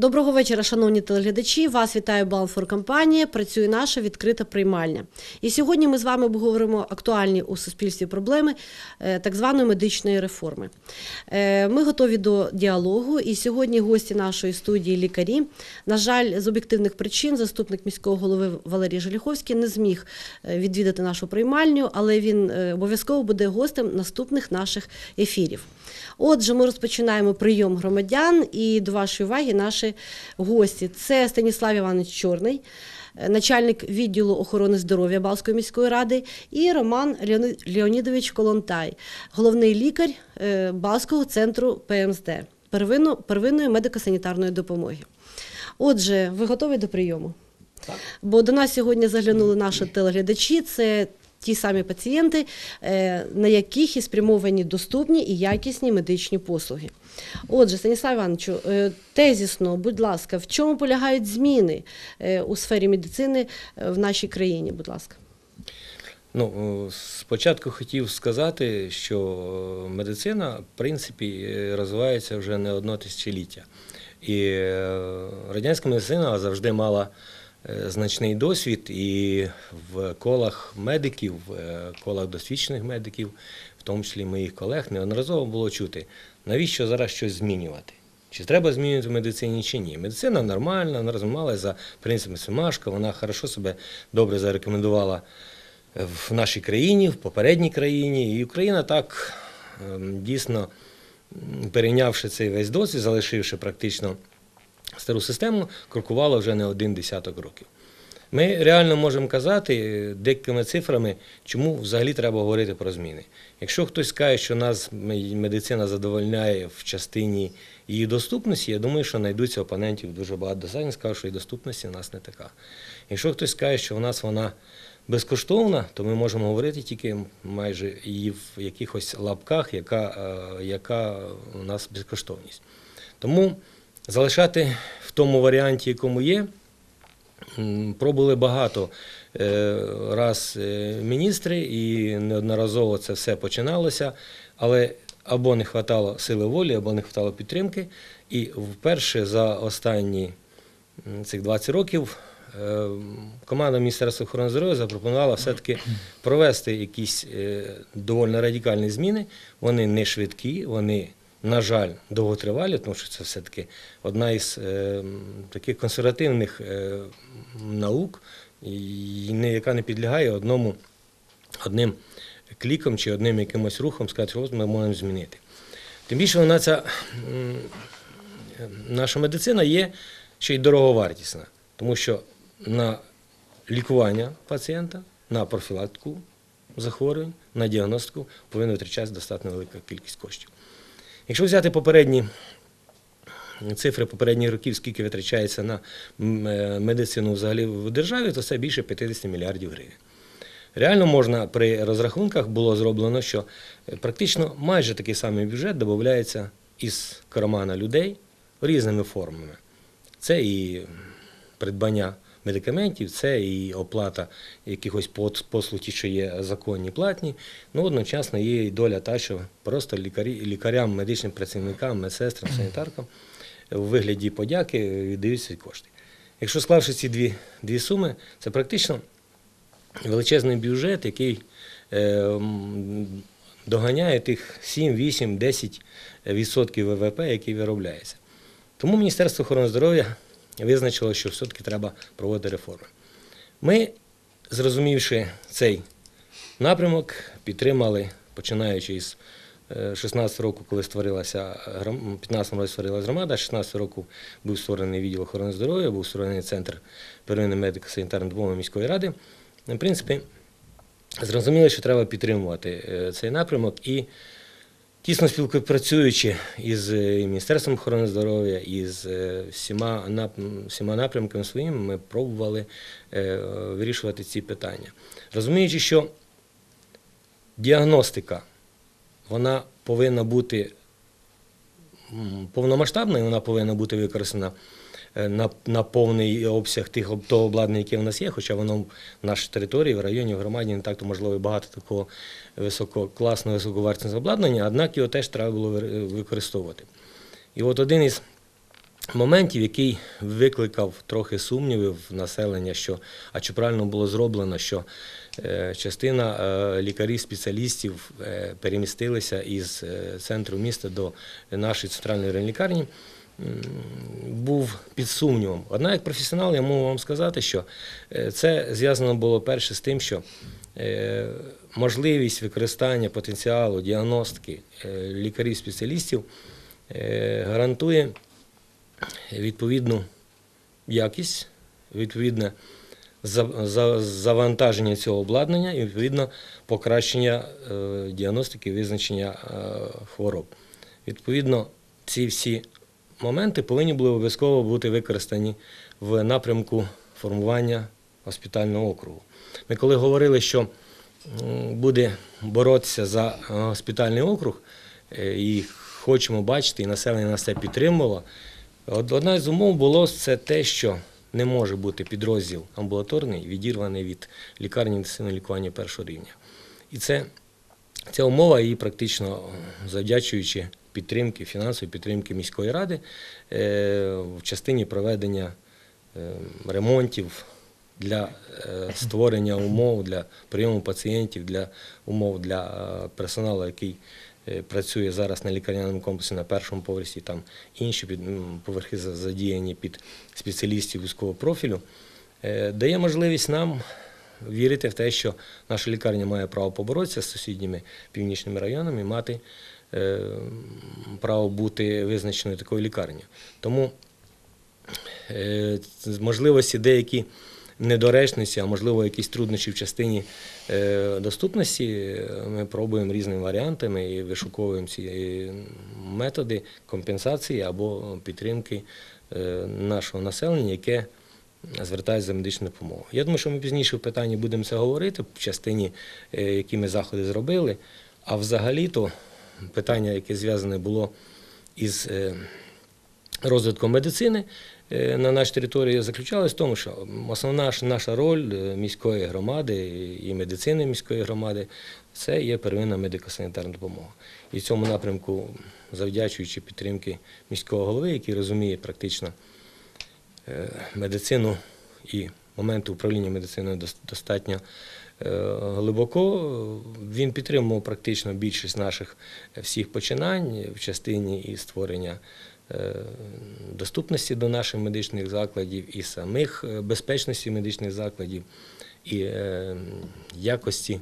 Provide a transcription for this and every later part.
Доброго вечора, шановні телеглядачі. Вас вітає Балфор-компанія, працює наша відкрита приймальня. І сьогодні ми з вами обговоримо актуальні у суспільстві проблеми так званої медичної реформи. Ми готові до діалогу, і сьогодні гості нашої студії – лікарі. На жаль, з об'єктивних причин заступник міського голови Валерій Желіховський не зміг відвідати нашу приймальню, але він обов'язково буде гостем наступних наших ефірів. Отже, ми розпочинаємо прийом громадян, і до вашої уваги наші гості. Це Станіслав Іванович Чорний, начальник відділу охорони здоров'я Балської міської ради, і Роман Леонідович Колонтай, головний лікар Балського центру ПМСД, первинної медико-санітарної допомоги. Отже, ви готові до прийому? Так. Бо до нас сьогодні заглянули наші телеглядачі, це ті самі пацієнти, на яких і спрямовані доступні і якісні медичні послуги. Отже, Станіслав Івановичу, тезісно, будь ласка, в чому полягають зміни у сфері медицини в нашій країні, будь ласка? Спочатку хотів сказати, що медицина, в принципі, розвивається вже не одне тисячоліття. І радянська медицина завжди мала значний досвід, і в колах медиків, в колах досвідчених медиків, в тому числі моїх колег, неодноразово було чути, навіщо зараз щось змінювати. Чи треба змінювати в медицині, чи ні. Медицина нормальна, вона розвивалася за принципами Семашка, вона хорошо себе добре зарекомендувала в нашій країні, в попередній країні. І Україна так, дійсно, перейнявши цей весь досвід, залишивши практично стару систему, крокувала вже не один десяток років. Ми реально можемо казати декількома цифрами, чому взагалі треба говорити про зміни. Якщо хтось скаже, що нас медицина задовольняє в частині її доступності, я думаю, що знайдуться опонентів дуже багато достатньо, скажуть, що і доступності в нас не така. Якщо хтось скаже, що в нас вона безкоштовна, то ми можемо говорити тільки майже і в якихось лапках, яка у нас безкоштовність. Тому залишати в тому варіанті, якому є, пробували багато раз міністри, і неодноразово це все починалося, але або не вистачало сили волі, або не вистачало підтримки. І вперше за останні цих 20 років команда Міністерства охорони здоров'я запропонувала все-таки провести якісь доволі радикальні зміни. Вони не швидкі, вони, на жаль, довготривалі, тому що це все-таки одна із таких консервативних наук, яка не підлягає одним кліком чи одним якимось рухом сказати, що ми можемо змінити. Тим більше наша медицина є ще й дороговартісна, тому що на лікування пацієнта, на профілактику захворювань, на діагностику повинна витрачатися достатньо велика кількість коштів. Якщо взяти попередні цифри попередніх років, скільки витрачається на медицину взагалі в державі, то це більше 50 мільярдів гривень. Реально можна, при розрахунках було зроблено, що практично майже такий самий бюджет додається із кармана людей різними формами. Це і придбання медикаментів, це і оплата якихось послуг, ті, що є законні, платні. Одночасно є і доля та, що просто лікарям, медичним працівникам, медсестрам, санітаркам у вигляді подяки віддають ці кошти. Якщо склавши ці дві суми, це практично величезний бюджет, який доганяє тих 7, 8, 10% ВВП, який виробляється. Тому Міністерство охорони здоров'я визначило, що все-таки треба проводити реформи. Ми, зрозумівши цей напрямок, підтримали, починаючи із 16 року, коли створилася, 15 році створилася громада, 16 року був створений відділ охорони здоров'я, був створений центр первинної медико-санітарної допомоги міської ради. В принципі, зрозуміли, що треба підтримувати цей напрямок і тісно співпрацюючи із Міністерством охорони здоров'я, із всіма напрямками своїми, ми пробували вирішувати ці питання. Розуміючи, що діагностика, вона повинна бути повномасштабною, вона повинна бути використана на повний обсяг того обладнання, яке в нас є, хоча воно в нашій території, в районі, в громаді не так-то можливо багато такого висококласного, високовартісного обладнання, однак його теж треба було використовувати. І от один із моментів, який викликав трохи сумнівів в населення, чи правильно було зроблено, що частина лікарів-спеціалістів перемістилися із центру міста до нашої центральної районної лікарні, був під сумнівом. Однак, як професіонал, я можу вам сказати, що це зв'язано було перше з тим, що можливість використання потенціалу діагностики лікарів-спеціалістів гарантує відповідну якість, відповідне завантаження цього обладнання і, відповідно, покращення діагностики і визначення хвороб. Відповідно, ці всі моменти повинні були обов'язково бути використані в напрямку формування госпітального округу. Ми коли говорили, що буде боротися за госпітальний округ, і хочемо бачити, і населення нас це підтримувало, одна з умов було це те, що не може бути підрозділ амбулаторний відірваний від лікарні інтенсивного лікування першого рівня. І ця умова, її практично завдячуючи підтримки, фінансової підтримки міської ради в частині проведення ремонтів для створення умов для прийому пацієнтів, для умов для персоналу, який працює зараз на лікарняному комплексі на першому поверсі, там інші поверхи задіяні під спеціалістів вузького профілю, дає можливість нам вірити в те, що наша лікарня має право поборотися з сусідніми північними районами і мати право бути визначеною такою лікарнею. Тому можливості деякі недоречності, а можливо якісь труднощі в частині доступності, ми пробуємо різними варіантами і вишуковуємо ці методи компенсації або підтримки нашого населення, яке звертається за медичною допомогою. Я думаю, що ми пізніше в питанні будемо це говорити, в частині, які ми заходи зробили, а взагалі-то питання, яке зв'язане було із розвитком медицини на нашій території, заключалось в тому, що основна наша роль міської громади і медицини міської громади – це є первинна медико-санітарна допомога. І в цьому напрямку, завдячуючи підтримки міського голови, який розуміє практично медицину і моменти управління медициною достатньо глибоко, він підтримував практично більшість наших всіх починань в частині і створення доступності до наших медичних закладів, і самих безпечності медичних закладів, і якості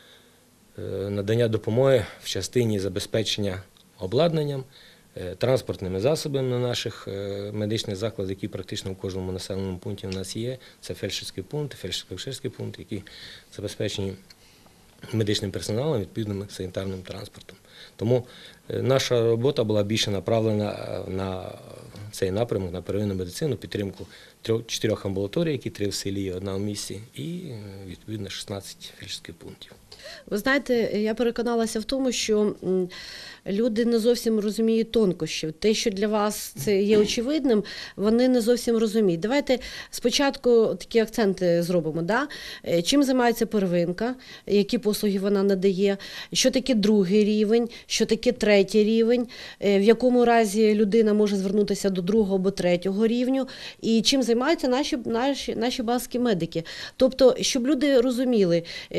надання допомоги в частині забезпечення обладнанням, транспортними засобами на наших медичних закладах, які практично в кожному населеному пункті у нас є. Це фельдшерський пункт, фельдшерсько-акушерський пункт, які забезпечені медичним персоналом, відповідним санітарним транспортом. Тому наша робота була більше направлена на цей напрямок, на первинну медицину, підтримку 4 амбулаторій, які 3 в селі, 1 в місті, і відповідно 16 фельдшерських пунктів. Ви знаєте, я переконалася в тому, що люди не зовсім розуміють тонкощів. Те, що для вас це є очевидним, вони не зовсім розуміють. Давайте спочатку такі акценти зробимо. Да? Чим займається первинка, які послуги вона надає, що таке другий рівень, що таке третій рівень, в якому разі людина може звернутися до другого або третього рівню, і чим займаються наші базові медики. Тобто, щоб люди розуміли,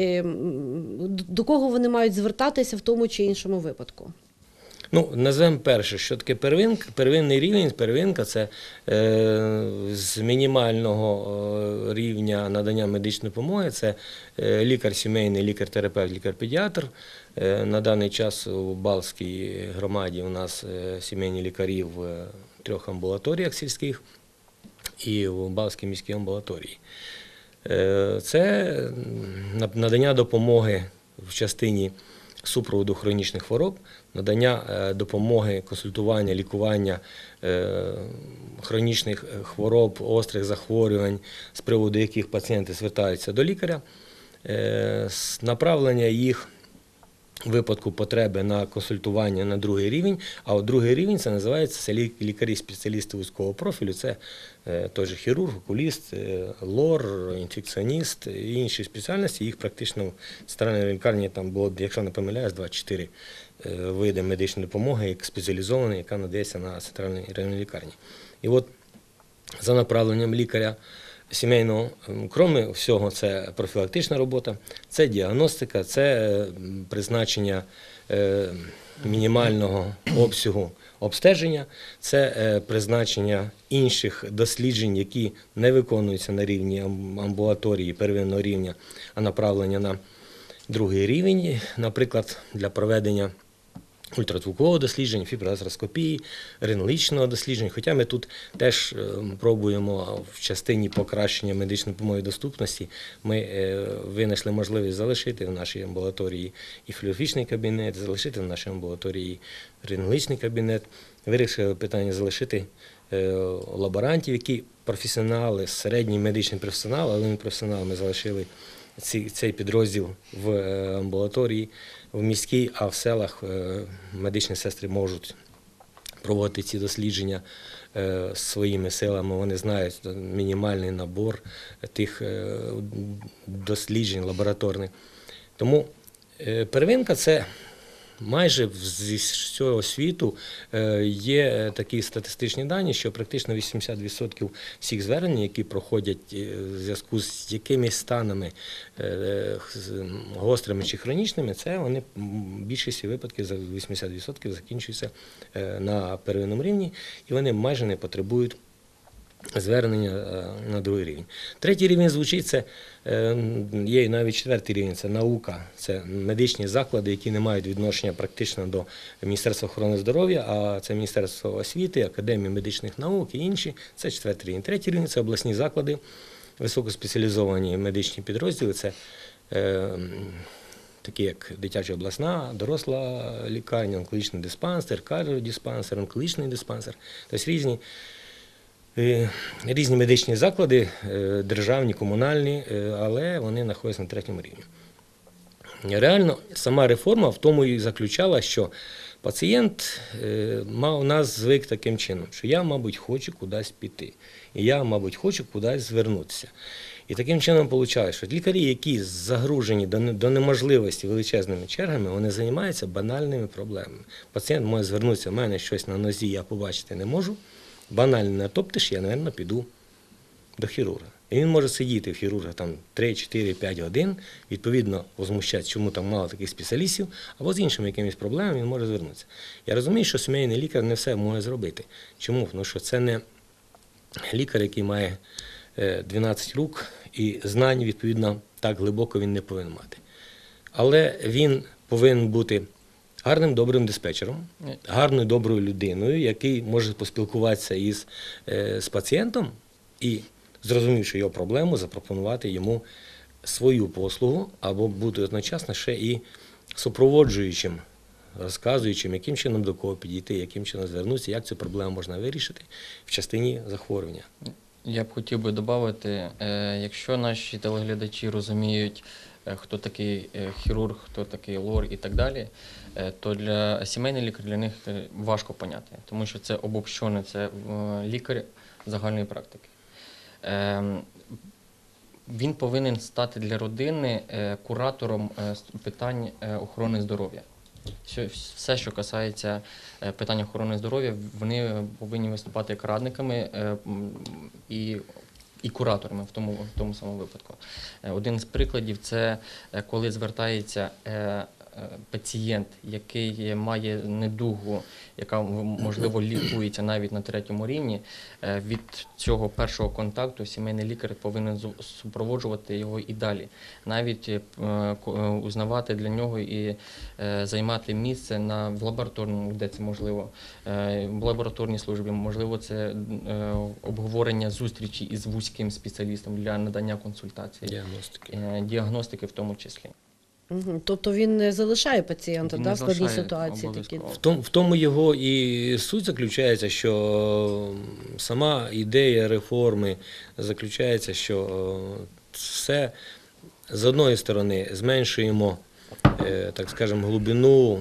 до кого вони мають звертатися в тому чи іншому випадку. Ну, назвемо перше, що таке первинка. Первинний рівень, первинка – це з мінімального рівня надання медичної допомоги, це лікар сімейний, лікар-терапевт, лікар-педіатр. На даний час у Балтській громаді у нас сімейні лікарі в 3 амбулаторіях сільських і в Балтській міській амбулаторії. Це надання допомоги в частині супроводу хронічних хвороб, надання допомоги, консультування, лікування хронічних хвороб, гострих захворювань, з приводу яких пацієнти звертаються до лікаря, направлення їх у випадку потреби на консультування на другий рівень, а от другий рівень це називається лікарі-спеціалісти вузького профілю, це той же хірург, окуліст, лор, інфекціоніст і інші спеціальності, їх практично в центральній лікарні там було, якщо не помиляюсь, 24 види медичної допомоги, як спеціалізованої, яка надається на центральній районній лікарні. І от за направленням лікаря сімейного, крім всього, це профілактична робота, це діагностика, це призначення мінімального обсягу обстеження, це призначення інших досліджень, які не виконуються на рівні амбулаторії первинного рівня, а направлення на другий рівень, наприклад, для проведення ультразвукового дослідження, фіброзароскопії, рентгенологічного дослідження. Хоча ми тут теж пробуємо в частині покращення медичної допомоги доступності, ми винайшли можливість залишити в нашій амбулаторії і флюорографічний кабінет, залишити в нашій амбулаторії рентгенологічний кабінет, вирішили питання залишити лаборантів, які професіонали, середній медичний професіонал, але не професіонал, ми залишили цей підрозділ в амбулаторії, в міській, а в селах медичні сестри можуть проводити ці дослідження своїми силами. Вони знають мінімальний набор тих досліджень лабораторних. Тому первинка – це майже зі всього світу є такі статистичні дані, що практично 80% всіх звернень, які проходять в зв'язку з якимись станами гострими чи хронічними, це вони в більшості випадків, за 80% закінчуються на первинному рівні, і вони майже не потребують звернення на другий рівень. Третій рівень звучить, це є і навіть четвертий рівень, це наука, це медичні заклади, які не мають відношення практично до Міністерства охорони здоров'я, а це Міністерство освіти, Академія медичних наук і інші, це четвертий рівень. Третій рівень – це обласні заклади, високоспеціалізовані медичні підрозділи, це такі як дитяча обласна, доросла лікарня, онкологічний диспансер, кардіодиспансер, онкологічний диспансер, тобто різні медичні заклади, державні, комунальні, але вони знаходяться на третьому рівні. Реально, сама реформа в тому і заключала, що пацієнт у нас звик таким чином, що я, мабуть, хочу кудись піти, і я, мабуть, хочу кудись звернутися. І таким чином виходить, що лікарі, які загружені до неможливості величезними чергами, вони займаються банальними проблемами. Пацієнт може звернутися, в мене щось на нозі, я побачити не можу, банально натоптиш, я, мабуть, піду до хірурга. І він може сидіти в хірурга там 3, 4, 5 годин, відповідно, возмущатися, чому там мало таких спеціалістів, або з іншими якимись проблемами він може звернутися. Я розумію, що сімейний лікар не все може зробити. Чому? Тому що це не лікар, який має 12 рук і знань, відповідно, так глибоко він не повинен мати. Але він повинен бути гарним, добрим диспетчером, гарною, доброю людиною, який може поспілкуватися з пацієнтом і, зрозумівши його проблему, запропонувати йому свою послугу або бути одночасно ще і супроводжуючим, розказуючим, яким чином до кого підійти, яким чином звернутися, як цю проблему можна вирішити в частині захворювання. Я б хотів би додати, якщо наші телеглядачі розуміють, хто такий хірург, хто такий лор і так далі, то для сімейний лікар для них важко поняти, тому що це обобщене, це лікар загальної практики. Він повинен стати для родини куратором питань охорони здоров'я. Все, що касається питань охорони здоров'я, вони повинні виступати як радниками і кураторами в тому самому випадку. Один з прикладів – це коли звертається пацієнт, який має недугу, яка, можливо, лікується навіть на третьому рівні, від цього першого контакту сімейний лікар повинен супроводжувати його і далі. Навіть узнавати для нього і займати місце в лабораторному, де це можливо, в лабораторній службі, можливо, це обговорення зустрічі із вузьким спеціалістом для надання консультацій, діагностики в тому числі. Тобто він не залишає пацієнта в складній ситуації? В тому його і суть заключається, що сама ідея реформи заключається, що все, з одної сторони, зменшуємо, так скажемо, глибину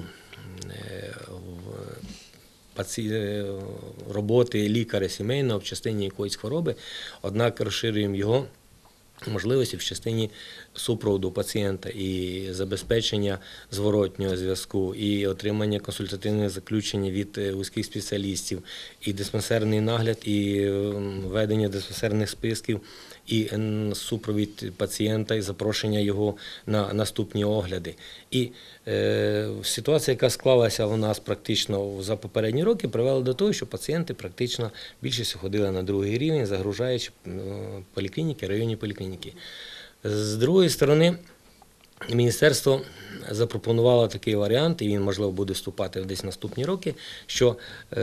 роботи лікаря сімейного в частині якоїсь хвороби, однак розширюємо його можливості в частині супроводу пацієнта і забезпечення зворотнього зв'язку, і отримання консультативних заключень від вузьких спеціалістів, і диспансерний нагляд, і ведення диспансерних списків, і супровід пацієнта, і запрошення його на наступні огляди. І ситуація, яка склалася у нас практично за попередні роки, привела до того, що пацієнти практично більшість ходили на другий рівень, загружаючи поліклініки, районні поліклініки. З другої сторони, міністерство запропонувало такий варіант, і він, можливо, буде вступати десь в наступні роки, що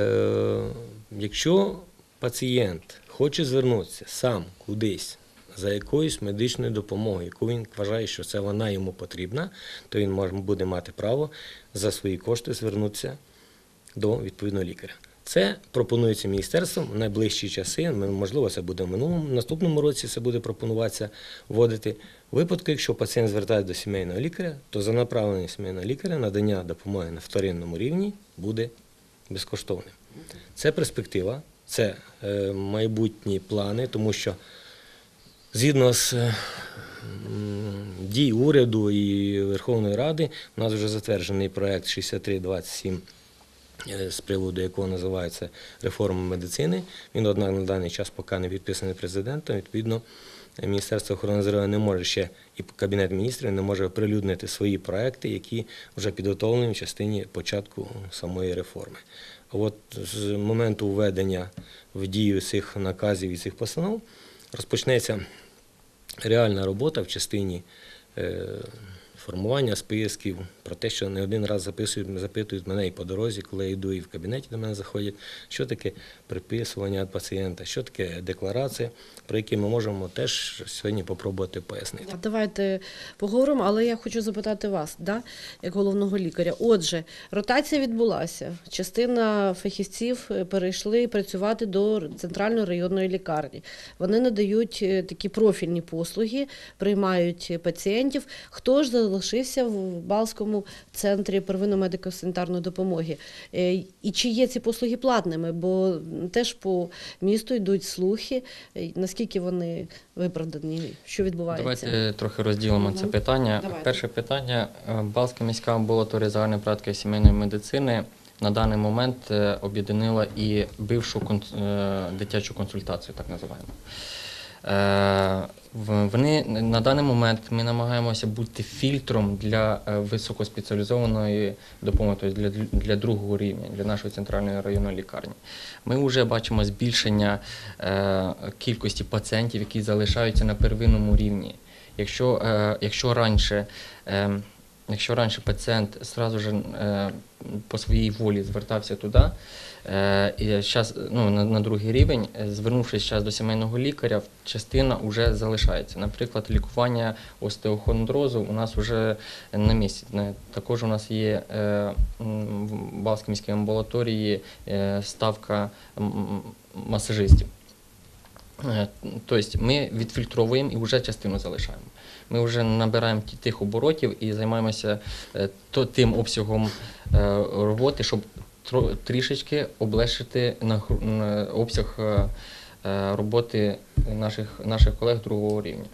якщо пацієнт хоче звернутися сам кудись за якоюсь медичною допомогою, яку він вважає, що це вона йому потрібна, то він буде мати право за свої кошти звернутися до відповідного лікаря. Це пропонується міністерством в найближчі часи, можливо, це буде в наступному році, це буде пропонуватися вводити. У випадку, якщо пацієнт звертається до сімейного лікаря, то за направленням сімейного лікаря надання допомоги на вторинному рівні буде безкоштовним. Це перспектива, це майбутні плани, тому що згідно з дій уряду і Верховної Ради, у нас вже затверджений проект 6327, з приводу якого називається реформа медицини. Він, однак, на даний час поки не підписаний президентом. Відповідно, Міністерство охорони здоров'я не може ще, і Кабінет міністрів не може оприлюднити свої проекти, які вже підготовлені в частині початку самої реформи. От з моменту введення в дію цих наказів і цих постанов розпочнеться реальна робота в частині формування списків, про те, що не один раз запитують мене і по дорозі, коли я йду, і в кабінеті до мене заходять, що таке приписування від пацієнта, що таке декларація, про які ми можемо теж сьогодні попробувати пояснити. Давайте поговоримо, але я хочу запитати вас, як головного лікаря. Отже, ротація відбулася, частина фахівців перейшли працювати до центральної районної лікарні. Вони надають такі профільні послуги, приймають пацієнтів. Хто ж залишився в Балському центрі первинної медико-санітарної допомоги? І чи є ці послуги платними? Бо теж по місту йдуть слухи, наскільки вони виправдані, що відбувається? Давайте трохи розділимо це питання. Давайте. Перше питання. Балська міська амбулаторія загальної практики і сімейної медицини на даний момент об'єднала і бившу дитячу консультацію, так називаємо. Вони на даний момент ми намагаємося бути фільтром для високоспеціалізованої допомоги, тобто для другого рівня, для нашої центральної районної лікарні. Ми вже бачимо збільшення кількості пацієнтів, які залишаються на первинному рівні. Якщо раніше пацієнт одразу ж по своїй волі звертався туди, і зараз на другий рівень, звернувшись зараз до сімейного лікаря, частина вже залишається. Наприклад, лікування остеохондрозу у нас вже на місці. Також у нас є в Балській міській амбулаторії ставка масажистів. Тобто ми відфільтровуємо і вже частину залишаємо. Ми вже набираємо тих оборотів і займаємося тим обсягом роботи, щоб трішечки облегшити обсяг роботи наших колег другого рівня.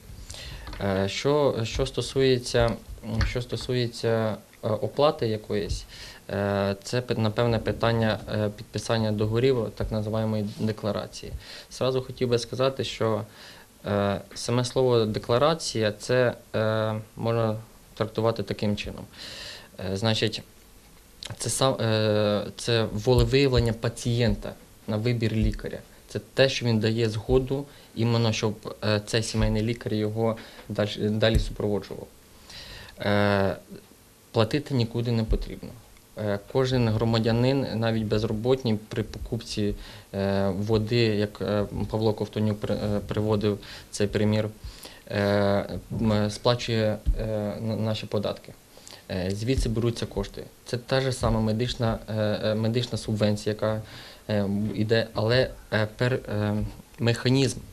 Що стосується оплати якоїсь, це, напевне, питання підписання договорів, так називаємої декларації. Зразу хотів би сказати, що саме слово «декларація» це можна трактувати таким чином. Значить, це волевиявлення пацієнта на вибір лікаря. Це те, що він дає згоду, іменно щоб цей сімейний лікар його далі супроводжував. Платити нікуди не потрібно. Кожен громадянин, навіть безробітний, при покупці води, як Павло Ковтонюк приводив цей примір, сплачує наші податки. Звідси беруться кошти. Це та ж сама медична субвенція, яка йде, але механізм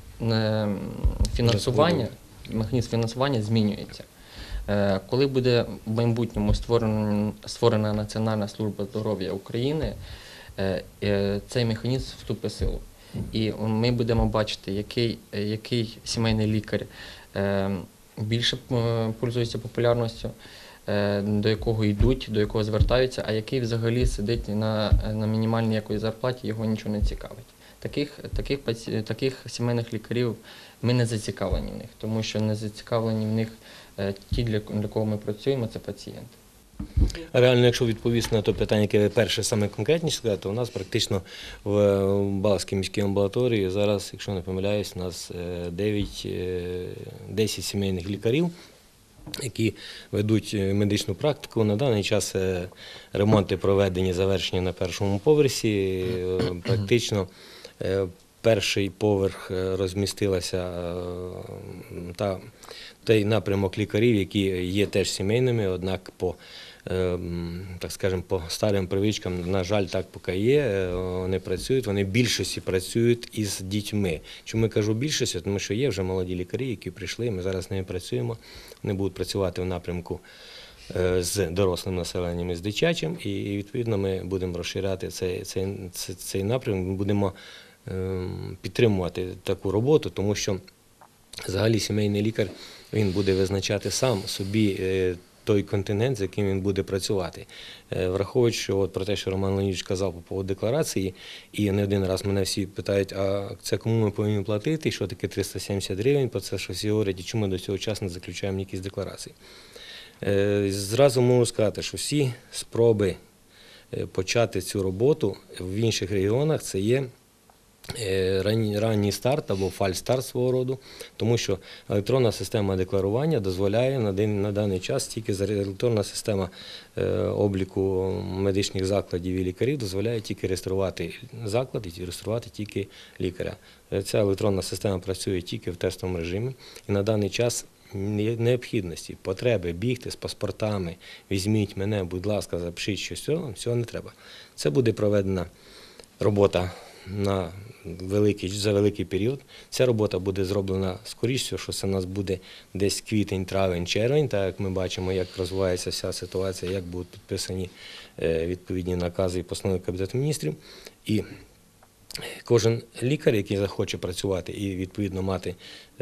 фінансування змінюється. Коли буде в майбутньому створена Національна служба здоров'я України, цей механізм вступить в силу. І ми будемо бачити, який сімейний лікар більше пользується популярністю, до якого йдуть, до якого звертаються, а який взагалі сидить на мінімальній якоїсь зарплаті, його нічого не цікавить. Таких сімейних лікарів ми не зацікавлені в них, тому що не зацікавлені в них ті, для кого ми працюємо, це пацієнти. Реально, якщо відповісти на те питання, яке ви перше саме конкретніше сказати, то у нас практично в Балській міській амбулаторії зараз, якщо не помиляюсь, у нас 10 сімейних лікарів, які ведуть медичну практику. На даний час ремонти проведені, завершені на першому поверсі. Практично перший поверх розмістилася той напрямок лікарів, які є теж сімейними, однак так скажемо, по старим привичкам, на жаль, так поки є, вони працюють, вони в більшості працюють із дітьми. Чому я кажу більшості? Тому що є вже молоді лікарі, які прийшли, ми зараз з ними працюємо, вони будуть працювати в напрямку з дорослим населенням і з дитячим, і відповідно ми будемо розширяти цей напрямок, ми будемо підтримувати таку роботу, тому що взагалі сімейний лікар, він буде визначати сам собі той контингент, з яким він буде працювати. Враховуючи, що от про те, що Роман Леонідович казав по поводу декларації, і не один раз мене всі питають, а це кому ми повинні платити, що таке 370 гривень, про це що всі говорять, і чому ми до цього часу не заключаємо якісь декларації. Зразу можу сказати, що всі спроби почати цю роботу в інших регіонах, це є ранній старт або фальстарт свого роду, тому що електронна система декларування дозволяє на даний час, тільки електронна система обліку медичних закладів і лікарів дозволяє тільки реєструвати заклад і реєструвати тільки лікаря. Ця електронна система працює тільки в тестовому режимі, і на даний час необхідності, потреби бігти з паспортами, візьміть мене, будь ласка, запишіть щось, цього не треба. Це буде проведена робота за великий період. Ця робота буде зроблена, скоріше, що це у нас буде десь квітень, травень, червень, так як ми бачимо, як розвивається вся ситуація, як будуть підписані відповідні накази і постанови Кабінету Міністрів. І кожен лікар, який захоче працювати і відповідно мати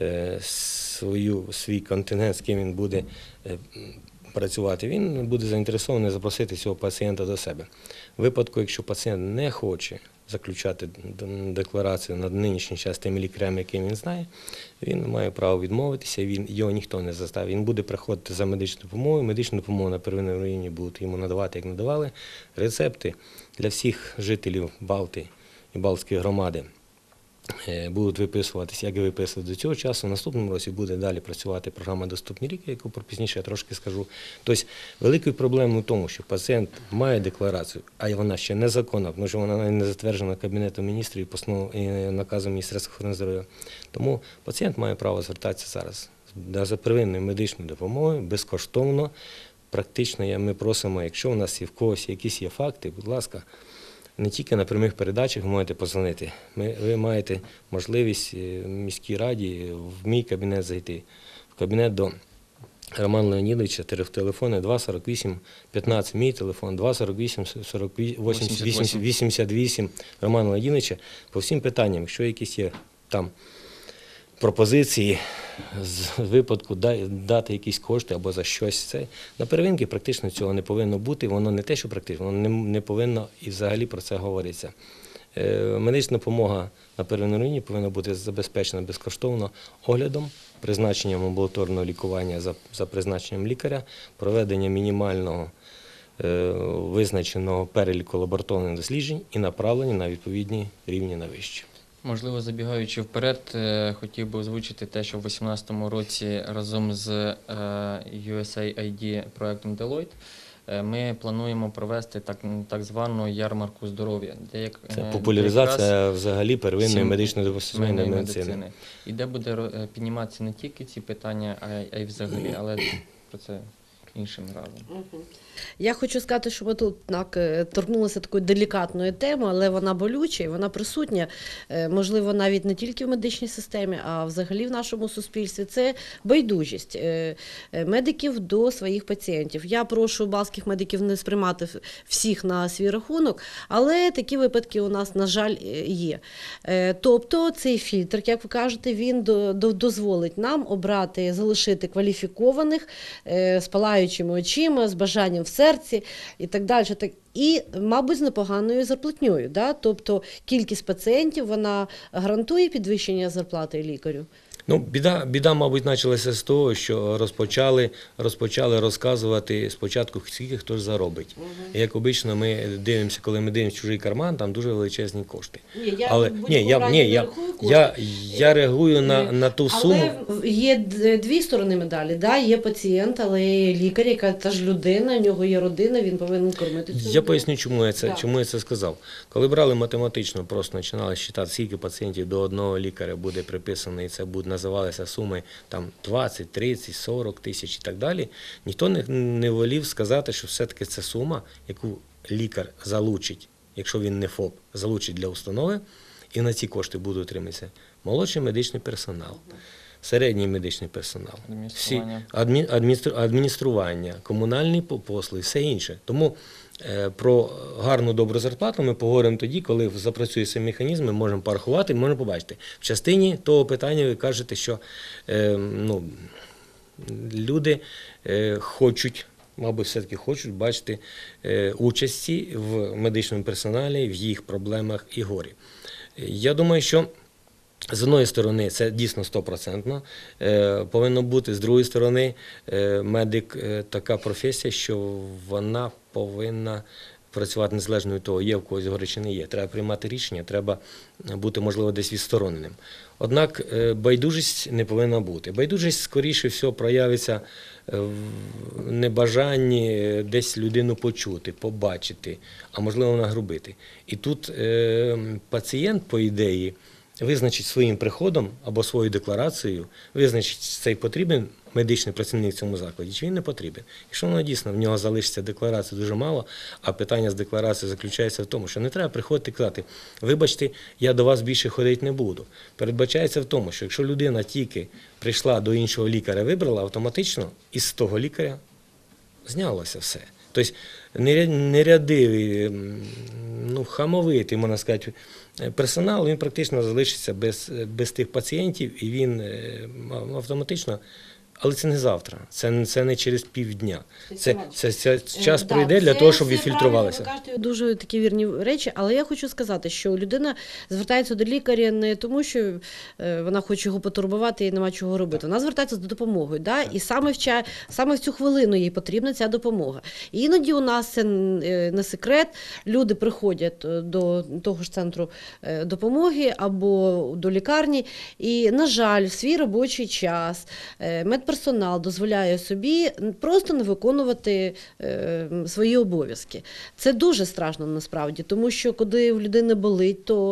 свій контингент, з ким він буде працювати, він буде заінтересований запросити цього пацієнта до себе. В випадку, якщо пацієнт не хоче заключати декларацію на нинішній час тими лікарями, яким він знає, він має право відмовитися, його ніхто не заставить. Він буде приходити за медичною допомогою, медичну допомогу на первинному рівні будуть йому надавати, як надавали, рецепти для всіх жителів Балти і Балтської громади будуть виписуватися, як і виписували до цього часу. В наступному році буде далі працювати програма «Доступні ліки», яку пізніше я трошки скажу. Тобто великою проблемою в тому, що пацієнт має декларацію, а вона ще незаконна, тому що вона не затверджена Кабінетом Міністрів і наказом Міністерства охорони здоров'я. Тому пацієнт має право звертатися зараз за первинною медичною допомогою, безкоштовно. Практично ми просимо, якщо у нас є в когось якісь є факти, будь ласка, не тільки на прямих передачах ви можете подзвонити. Ви маєте можливість в міській раді в мій кабінет зайти. В кабінет до Романа Леонідовича, телефони 248 15, мій телефон 248 88 Романа Леонідовича. По всім питанням, якщо якісь є там пропозиції з випадку дати якісь кошти або за щось. Це на первинці практично цього не повинно бути, воно не те, що практично, воно не повинно і взагалі про це говориться. Медична допомога на первинному рівні повинна бути забезпечена безкоштовно оглядом, призначенням амбулаторного лікування за призначенням лікаря, проведення мінімального визначеного переліку лабораторних досліджень і направлення на відповідні рівні на вище. Можливо, забігаючи вперед, хотів би озвучити те, що в 2018 році разом з USAID проєктом Deloitte ми плануємо провести так звану ярмарку здоров'я. Це популяризація взагалі первинної медичної сімейної медицини. І де буде підніматися не тільки ці питання, а й взагалі, але про це іншим разом. Я хочу сказати, що ми тут торкнулися такої делікатної теми, але вона болюча і вона присутня, можливо, навіть не тільки в медичній системі, а взагалі в нашому суспільстві. Це байдужість медиків до своїх пацієнтів. Я прошу балтських медиків не сприймати всіх на свій рахунок, але такі випадки у нас, на жаль, є. Тобто цей фільтр, як ви кажете, він дозволить нам обрати, залишити кваліфікованих, з палаючими очима, з бажанням в серці і так далі. І, мабуть, з непоганою зарплатнею. Да? Тобто кількість пацієнтів, вона гарантує підвищення зарплати лікарю? Ну, біда, мабуть, почалася з того, що розпочали розказувати спочатку, скільки хто ж заробить. І, як обично, ми дивимося, коли ми дивимося чужий карман, там дуже величезні кошти. Я реагую на ту суму. Але є дві сторони медалі. Да? Є пацієнт, але є лікар, яка теж людина, в нього є родина, він повинен кормити цю людину. Я поясню, чому я це сказав. Коли брали математично, просто починали вважати, скільки пацієнтів до одного лікаря буде приписано, і це буде називалися суми там 20, 30, 40 тисяч і так далі, ніхто не волів сказати, що все-таки це сума, яку лікар залучить, якщо він не ФОП, залучить для установи, і на ці кошти буде отриматися молодший медичний персонал, середній медичний персонал, адміністрування, комунальні послуги, все інше. Тому про гарну добру зарплату ми поговоримо тоді, коли запрацює цей механізм, ми можемо порахувати, можемо побачити. В частині того питання ви кажете, що люди хочуть, мабуть, все-таки хочуть бачити участі в медичному персоналі, в їх проблемах і горі. Я думаю, що з однієї сторони, це дійсно 100% повинно бути, з другої сторони, медик така професія, що вона повинна працювати незалежно від того, є в когось горе чи не є. Треба приймати рішення, треба бути, можливо, десь відстороненим. Однак байдужість не повинна бути. Байдужість, скоріше всього, проявиться в небажанні десь людину почути, побачити, а можливо нагрубити. І тут пацієнт, по ідеї, визначить своїм приходом або своєю декларацією, визначить, цей потрібен медичний працівник в цьому закладі, чи він не потрібен. Якщо воно дійсно в нього залишиться декларації дуже мало, а питання з декларацією заключається в тому, що не треба приходити і казати, вибачте, я до вас більше ходити не буду. Передбачається в тому, що якщо людина тільки прийшла до іншого лікаря, вибрала, автоматично із того лікаря знялося все. Тобто нерядивий, хамовитий, можна сказати, персонал, він практично залишиться без тих пацієнтів, і він автоматично, але це не завтра, це не через півдня. Це час пройде для того, щоб відфільтрувалися. Ви кажете дуже такі вірні речі, але я хочу сказати, що людина звертається до лікаря не тому, що вона хоче його потурбувати і нема чого робити. Вона звертається за допомогою, да? І саме в цю хвилину їй потрібна ця допомога. І іноді у нас, це не секрет, люди приходять до того ж центру допомоги або до лікарні, і, на жаль, в свій робочий час медперсонал дозволяє собі просто не виконувати свої обов'язки. Це дуже страшно насправді, тому що коли в людини болить, то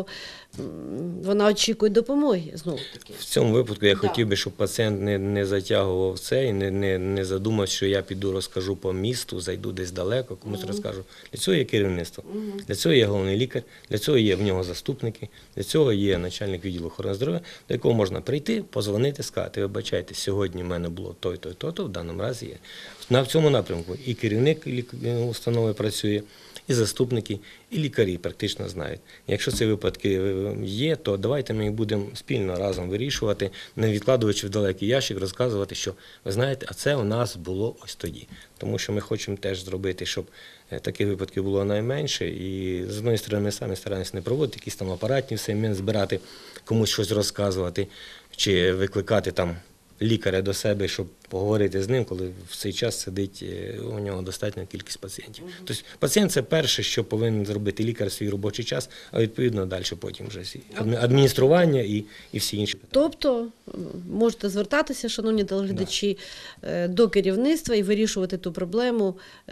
вона очікує допомоги, знову таки. В цьому випадку я хотів би, щоб пацієнт не затягував це і не задумав, що я піду розкажу по місту, зайду десь далеко, комусь розкажу. Для цього є керівництво, для цього є головний лікар, для цього є в нього заступники, для цього є начальник відділу охорони здоров'я, до якого можна прийти, позвонити, сказати, вибачайте, сьогодні в мене було то, в даному разі є. В цьому напрямку і керівник установи працює, і заступники, і лікарі практично знають. Якщо ці випадки є, то давайте ми їх будемо спільно разом вирішувати, не відкладуючи в далекий ящик, розказувати, що, ви знаєте, а це у нас було ось тоді. Тому що ми хочемо теж зробити, щоб таких випадків було найменше. І з однієї сторони ми самі стараємося не проводити якісь там апаратні все, збирати, комусь щось розказувати, чи викликати там лікаря до себе, щоб поговорити з ним, коли в цей час сидить у нього достатня кількість пацієнтів. Тобто пацієнт – це перше, що повинен зробити лікар в свій робочий час, а відповідно далі потім вже адміністрування і всі інші питання. Тобто можете звертатися, шановні телеглядачі, до керівництва і вирішувати ту проблему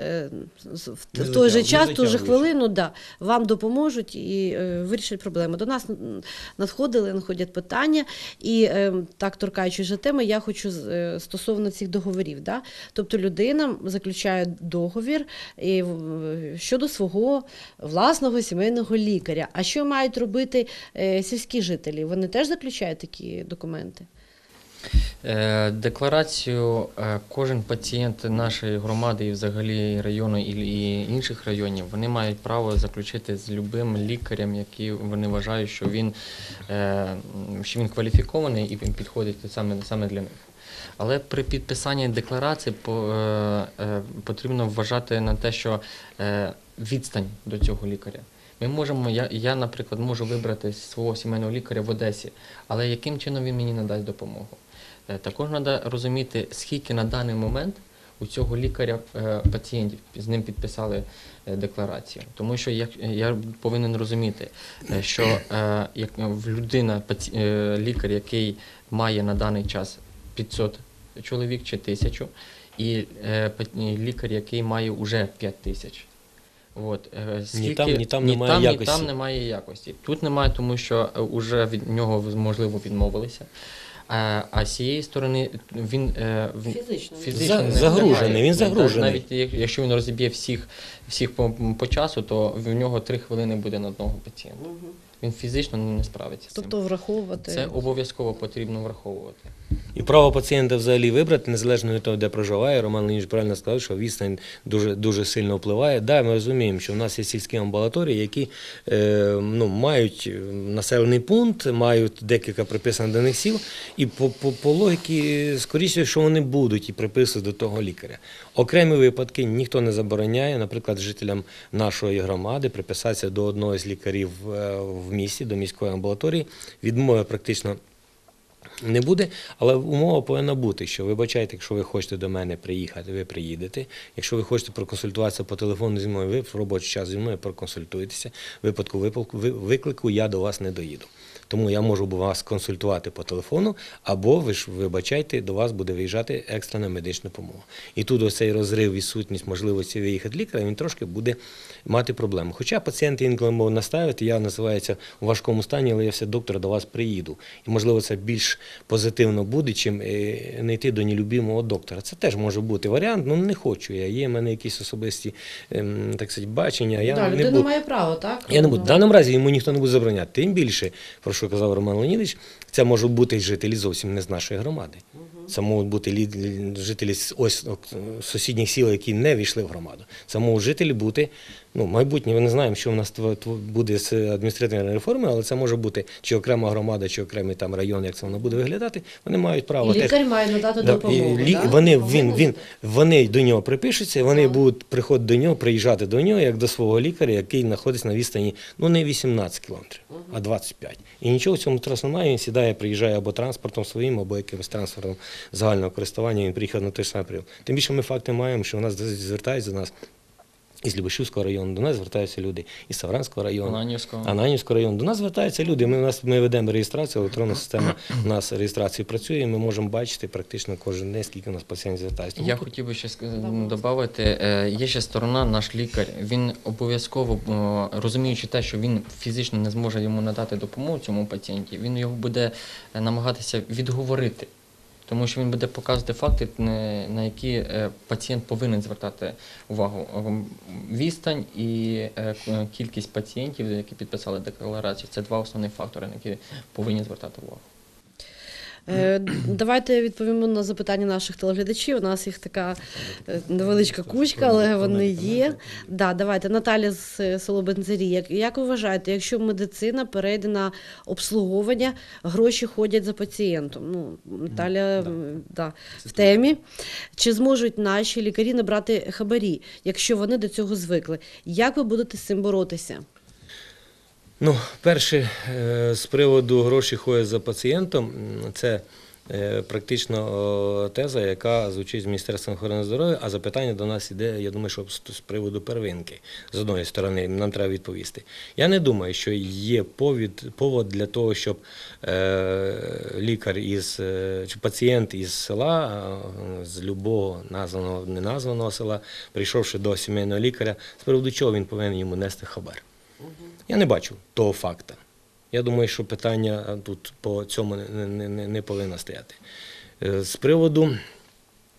в той же час, ту же хвилину, вам допоможуть і вирішать проблему. До нас надходять питання, і так, торкаючись же теми, я хочу стосовно стосовно цих договорів. Да? Тобто людина заключає договір щодо свого власного сімейного лікаря. А що мають робити сільські жителі? Вони теж заключають такі документи? Декларацію кожен пацієнт нашої громади і взагалі району і інших районів, вони мають право заключити з любим лікарем, який вони вважають, що він кваліфікований і підходить саме для них. Але при підписанні декларації потрібно вважати на те, що відстань до цього лікаря. Ми можемо, я, наприклад, можу вибрати свого сімейного лікаря в Одесі, але яким чином він мені надасть допомогу? Також треба розуміти, скільки на даний момент у цього лікаря пацієнтів з ним підписали декларацію. Тому що я повинен розуміти, що людина, лікар, який має на даний час 500 чоловік чи 1000, і лікар, який має вже 5000. Ні там немає якості. Тут немає, тому що вже від нього, можливо, відмовилися. А з цієї сторони він фізично загружений. Він загружений. Навіть якщо він розіб'є всіх по часу, то в нього 3 хвилини буде на одного пацієнта. Він фізично не справиться з цим. Тобто враховувати? Це обов'язково потрібно враховувати. І право пацієнта взагалі вибрати, незалежно від того, де проживає. Роман Леонідович правильно сказав, що відстань дуже сильно впливає. Да, ми розуміємо, що в нас є сільські амбулаторії, які мають населений пункт, мають декілька приписаних до них сіл, і по логіці, скоріше, що вони будуть і приписувати до того лікаря. Окремі випадки ніхто не забороняє, наприклад, жителям нашої громади приписатися до одного з лікарів в місті, до міської амбулаторії. Відмови практично не буде, але умова повинна бути, що вибачайте, якщо ви хочете до мене приїхати, ви приїдете. Якщо ви хочете проконсультуватися по телефону зі мною, ви в робочий час зі мною проконсультуєтеся. В випадку виклику я до вас не доїду. Тому я можу вас консультувати по телефону, або, ви ж вибачайте, до вас буде виїжджати екстрена медична допомога. І тут ось цей розрив, відсутність можливості виїхати лікаря, він трошки буде мати проблему. Хоча пацієнти інколи можуть наставити, я називається у важкому стані, але я все, доктор, до вас приїду. І, можливо, це більш позитивно буде, чим не йти до нелюбимого доктора. Це теж може бути варіант, не хочу я. Є в мене якісь особисті, так сказати, бачення. Людина має право, так? Я не буду. В даному разі йому ніхто не буде забороняти. Тим більше, про що казав Роман Леонідович, це можуть бути жителі зовсім не з нашої громади. Це можуть бути жителі з сусідніх сіл, які не війшли в громаду. Це можуть жителі бути, майбутнє, ми не знаємо, що в нас буде з адміністративної реформи, але це може бути чи окрема громада, чи окремий там район, як це воно буде виглядати, вони мають право. І лікар має надати допомогу, Вони до нього припишуться, вони будуть приходити до нього, приїжджати до нього, як до свого лікаря, який знаходиться на відстані, не 18 кілометрів, а 25. І нічого в цьому страшного немає, він сідає, приїжджає або транспортом своїм, або якимось транспортом загального користування, він приїхав на той самий прийом. Тим більше ми факти маємо, що у нас звертаються до нас із Любешівського району, до нас звертаються люди, із Савранського району, Ананівського району. До нас звертаються люди, ми ведемо реєстрацію, електронна система у нас реєстрації працює, і ми можемо бачити практично кожен день, скільки у нас пацієнтів звертається. Я хотів би ще додати, є ще сторона, наш лікар, він обов'язково, розуміючи те, що він фізично не зможе йому надати допомогу цьому пацієнті, він його буде намагатися відговорити. Тому що він буде показувати факти, на які пацієнт повинен звертати увагу. Відстань і кількість пацієнтів, які підписали декларацію, це 2 основні фактори, на які повинні звертати увагу. Давайте відповімо на запитання наших телеглядачів. У нас їх така невеличка кучка, але вони є. Давайте. Наталя з село Бензарі. Як ви вважаєте, якщо медицина перейде на обслуговування, гроші ходять за пацієнтом? Наталя в темі. Чи зможуть наші лікарі набрати хабарі, якщо вони до цього звикли? Як ви будете з цим боротися? Перше, з приводу гроші ходять за пацієнтом, це практично теза, яка звучить з Міністерства охорони здоров'я, а запитання до нас йде, я думаю, що з приводу первинки. З одної сторони, нам треба відповісти. Я не думаю, що є повод для того, щоб лікар чи пацієнт із села, з любого названого, неназваного села, прийшовши до сімейного лікаря, з приводу чого він повинен йому нести хабар. Я не бачу того факту. Я думаю, що питання тут по цьому не повинно стояти. З приводу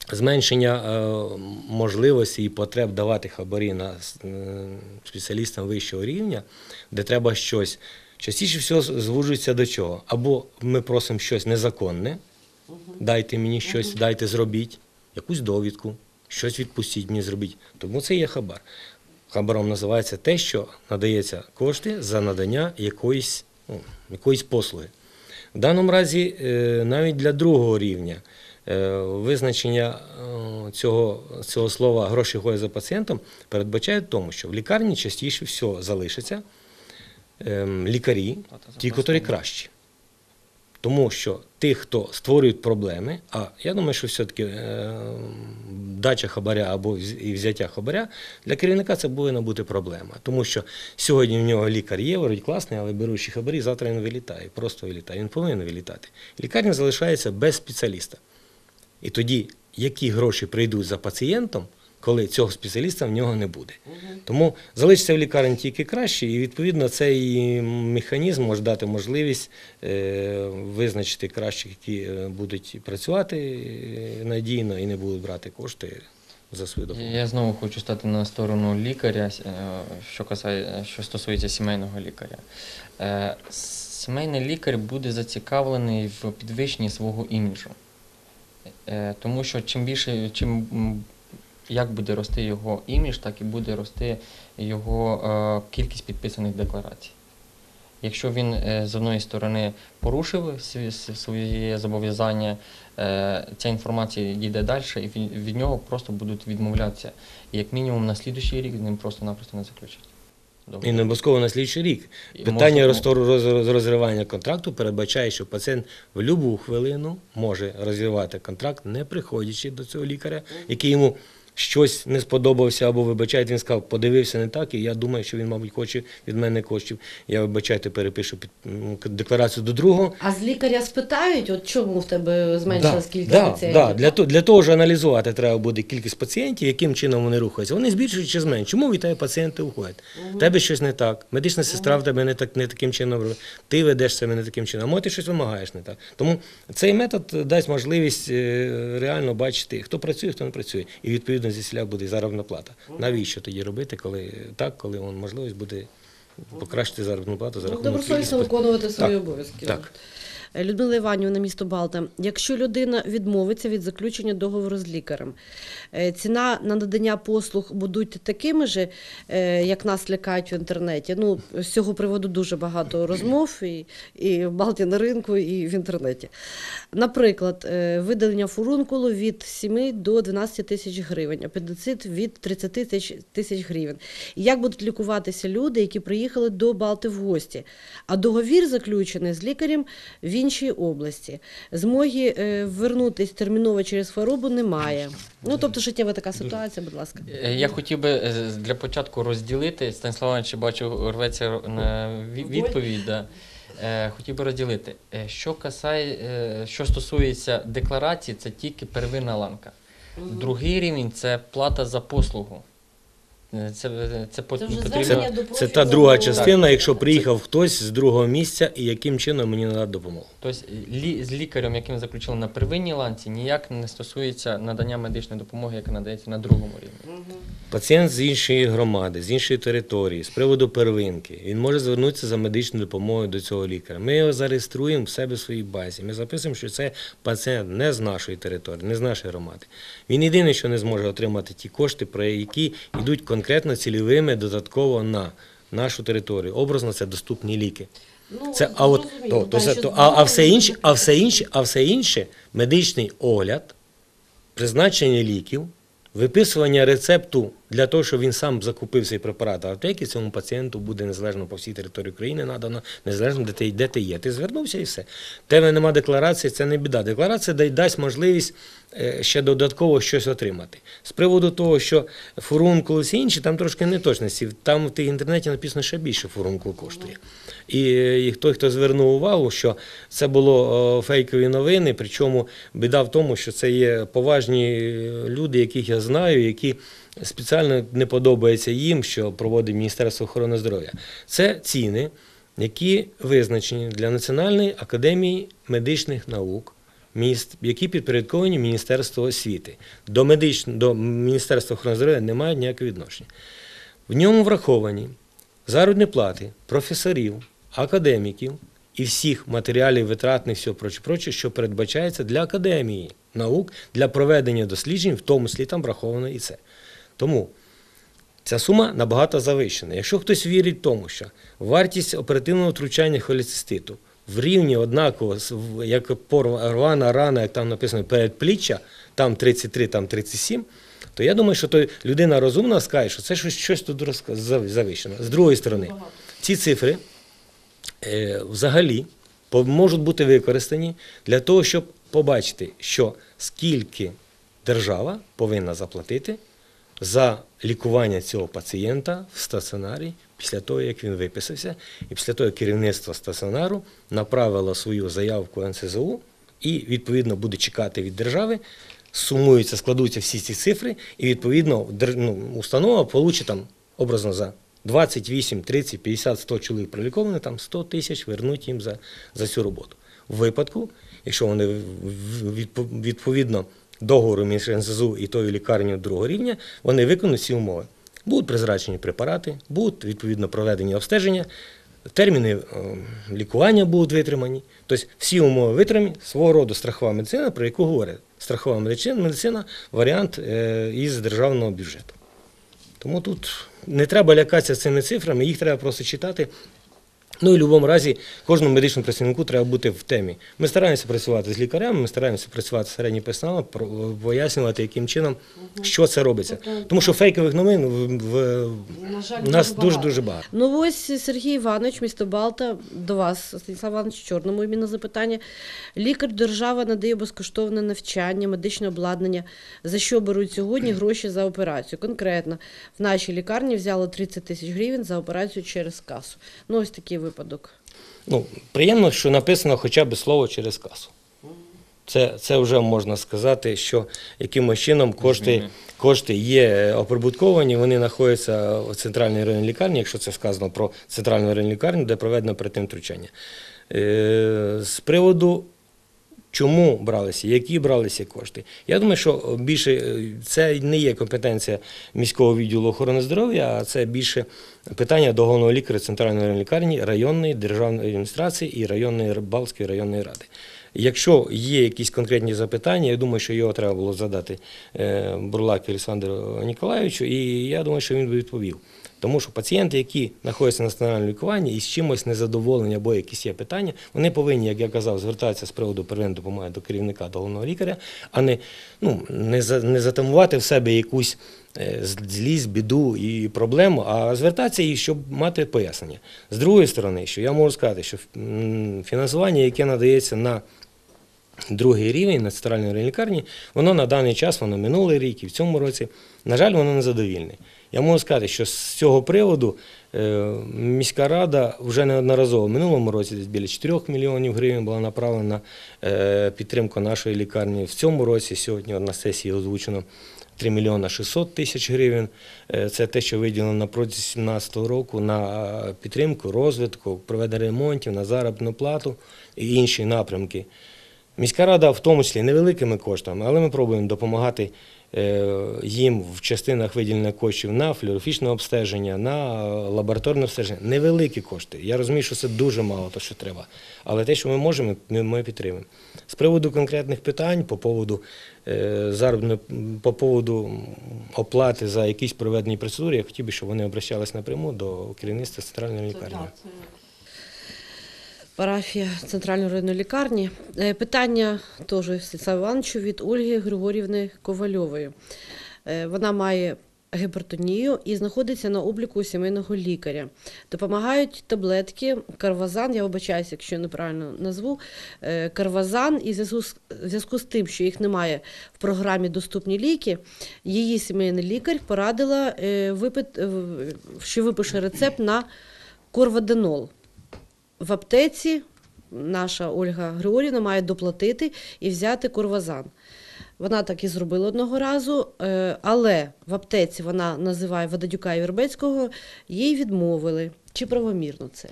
зменшення можливості і потреб давати хабарі спеціалістам вищого рівня, де треба щось, частіше всього звужується до чого? Або ми просимо щось незаконне, дайте мені щось, дайте зробіть, якусь довідку, щось відпустіть мені зробіть. Тому це є хабар. Хабаром називається те, що надається кошти за надання якоїсь послуги. В даному разі навіть для другого рівня визначення цього слова «гроші ходять за пацієнтом» передбачає в тому, що в лікарні частіше всього залишаться лікарі, ті, котрі кращі. Тому що тих, хто створюють проблеми, а я думаю, що все-таки дача хабаря або і взяття хабаря, для керівника це повинна бути проблема. Тому що сьогодні в нього лікар є, вроді класний, але беручи хабарі, завтра він вилітає, просто вилітає, він повинен вилітати. Лікарня залишається без спеціаліста. І тоді, які гроші прийдуть за пацієнтом, коли цього спеціаліста в нього не буде. Тому залишиться в лікарні тільки краще, і відповідно цей механізм може дати можливість визначити кращих, які будуть працювати надійно і не будуть брати кошти за свою допомогу. Я знову хочу стати на сторону лікаря, що стосується сімейного лікаря. Сімейний лікар буде зацікавлений в підвищенні свого іміджу. Тому що як буде рости його імідж, так і буде рости його кількість підписаних декларацій. Якщо він з одної сторони порушив своє зобов'язання, ця інформація дійде далі, і від нього просто будуть відмовлятися. І як мінімум на слідуючий рік ним просто-напросто не заключать. І не обов'язково на слідчий рік. Питання розривання контракту передбачає, що пацієнт в будь-яку хвилину може розірвати контракт, не приходячи до цього лікаря, який йому щось не сподобався, або, вибачайте, він сказав, подивився не так, і я думаю, що він, мабуть, хоче від мене коштів. Я, вибачайте, перепишу декларацію до другого. А з лікаря спитають, от чому в тебе зменшилась кількість пацієнтів? Так, для того ж аналізувати треба буде кількість пацієнтів, яким чином вони рухаються. Вони збільшують чи зменшують. Чому від тебе пацієнти уходять? В тебе щось не так, медична сестра в тебе не таким чином робить, ти ведеш себе не таким чином, а може ти щось вимагаєш не так. Тому цей метод дасть можливість реально бачити, хто працює, хто не працює. І відповідно звідсіля буде заробітна плата. Навіщо тоді робити, коли можливість буде покращити заробітну плату за рахунок добросовісно виконувати свої обов'язки. Так. Людмила Іванівна, місто Балта. Якщо людина відмовиться від заключення договору з лікарем, ціна на надання послуг будуть такими ж, як нас лякають в інтернеті? З цього приводу дуже багато розмов і в Балті на ринку, і в інтернеті. Наприклад, видалення фурункулу від 7 до 12 тисяч гривень, апендицит від 30 тисяч гривень. І як будуть лікуватися люди, які приїхали до Балти в гості? А договір заключений з лікарем в іншій області. Змоги вернутися терміново через хворобу немає. Тобто життєва така ситуація, будь ласка. Я хотів би для початку розділити, Станіслав Іванович, бачу, рветься на відповідь. Хотів би розділити. Що стосується декларації, це тільки первинна ланка. Другий рівень – це плата за послугу. Це та друга частина, якщо приїхав хтось з другого місця і яким чином мені надати допомогу. Тобто з лікарем, яким заключили на первинній ланці, ніяк не стосується надання медичної допомоги, яка надається на другому рівні. Пацієнт з іншої громади, з іншої території, з приводу первинки, він може звернутися за медичною допомогою до цього лікаря. Ми його зареєструємо в себе в своїй базі. Ми записуємо, що це пацієнт не з нашої території, не з нашої громади. Він єдине, що не зможе отримати ті кошти, про які йдуть конкретно цільовими додатково на нашу територію. Образно це доступні ліки. А все інше медичний огляд, призначення ліків, виписування рецепту для того, щоб він сам закупив цей препарат аптеки, цьому пацієнту буде незалежно по всій території України надано, незалежно де ти є. Ти звернувся і все. Тебе нема декларації, це не біда. Декларація дасть можливість ще додатково щось отримати. З приводу того, що фурункул і всі інші, там трошки неточності. Там в інтернеті написано, що більше фурункул коштує. І той, хто звернув увагу, що це було фейкові новини, причому біда в тому, що це є поважні люди, яких я знаю, які спеціально не подобається їм, що проводить Міністерство охорони здоров'я. Це ціни, які визначені для Національної академії медичних наук, які підпорядковані Міністерству освіти. До Міністерства охорони здоров'я не мають ніякого відношення. В ньому враховані заробітні плати професорів, академіків і всіх матеріалів, витратних, все проче, що передбачається для Академії наук, для проведення досліджень, в тому числі там враховано і це. Тому ця сума набагато завищена. Якщо хтось вірить тому, що вартість оперативного втручання холециститу в рівні однаково, як рвана рана, як там написано, передпліччя, там 33, там 37, то я думаю, що той людина розумна скаже, що це щось тут завищено. З другої сторони, ці цифри взагалі можуть бути використані для того, щоб побачити, що скільки держава повинна заплатити за лікування цього пацієнта в стаціонарі після того, як він виписався, і після того, як керівництво стаціонару направило свою заявку НСЗУ і, відповідно, буде чекати від держави, сумуються, складуться всі ці цифри, і, відповідно, установа получить там, образно, за 28, 30, 50, 100 чоловік пролікованих, там 100 тисяч вернуть їм за цю роботу. В випадку, якщо вони відповідно договору між НСЗУ і тою лікарнею другого рівня, вони виконують всі умови. Будуть призначені препарати, будуть відповідно проведені обстеження, терміни лікування будуть витримані. Тобто всі умови витримані, свого роду страхова медицина, про яку говорять. Страхова медицина – варіант із державного бюджету. Тому тут не треба лякатися цими цифрами, їх треба просто читати. Ну і в будь-якому разі кожному медичному працівнику треба бути в темі. Ми стараємося працювати з лікарями, ми стараємося працювати з середнім персоналом, пояснювати, яким чином, що це робиться. Тому що фейкових новин у нас дуже-дуже багато. Ну ось Сергій Іванович, місто Балта, до вас, Станіслав Іванович, Чорному іменно запитання. Лікар, держава надає безкоштовне навчання, медичне обладнання. За що беруть сьогодні гроші за операцію? Конкретно, в нашій лікарні взяли 30 тисяч гривень за операцію через касу. Ну ось такий випадок. Ну, приємно, що написано хоча б слово через касу. Це вже можна сказати, що якимось чином кошти є оприбутковані, вони знаходяться в центральній районній лікарні, якщо це сказано про центральну районну лікарню, де проведено оперативне втручання. З приводу, чому бралися, які бралися кошти, я думаю, що більше це не є компетенція міського відділу охорони здоров'я, а це більше питання до головного лікаря центральної районної лікарні, районної державної адміністрації і районної Балтської районної ради. Якщо є якісь конкретні запитання, я думаю, що його треба було задати Бурлаку Олександру Ніколаєвичу, і я думаю, що він би відповів. Тому що пацієнти, які знаходяться на стаціонарному лікуванні і з чимось незадоволені або якісь є питання, вони повинні, як я казав, звертатися з приводу первинної допомоги до керівника, до головного лікаря, а не затамувати в себе якусь злість, біду і проблему, а звертатися і щоб мати пояснення. З другої сторони, що я можу сказати, що фінансування, яке надається на другий рівень на центральній районній лікарні, воно на даний час, воно минулий рік і в цьому році, на жаль, воно незадовільне. Я можу сказати, що з цього приводу міська рада вже неодноразово в минулому році десь біля 4 мільйонів гривень була направлена на підтримку нашої лікарні. В цьому році сьогодні на сесії озвучено 3 мільйона 600 тисяч гривень. Це те, що виділено на протязі 2017 року на підтримку, розвитку, проведення ремонтів, на заробітну плату і інші напрямки. Міська рада в тому числі невеликими коштами, але ми пробуємо допомагати їм в частинах виділення коштів на флюорографічне обстеження, на лабораторне обстеження. Невеликі кошти. Я розумію, що це дуже мало, то що треба. Але те, що ми можемо, ми підтримуємо. З приводу конкретних питань по поводу оплати за якісь проведені процедури, я хотів би, щоб вони обращались напряму до керівництва центральної лікарні. Парафія Центральної районної лікарні. Питання теж Станіславу Івановичу від Ольги Григорівни Ковальової. Вона має гіпертонію і знаходиться на обліку у сімейного лікаря. Допомагають таблетки Карвазан, я вибачаюся, якщо я неправильно назву, Карвазан, і в зв'язку з тим, що їх немає в програмі «Доступні ліки», її сімейний лікар порадила, що випише рецепт на Корваденол. В аптеці наша Ольга Григорівна має доплатити і взяти Корвазан. Вона так і зробила одного разу, але в аптеці вона називає Вододюка і Вербецького, їй відмовили. Чи правомірно це?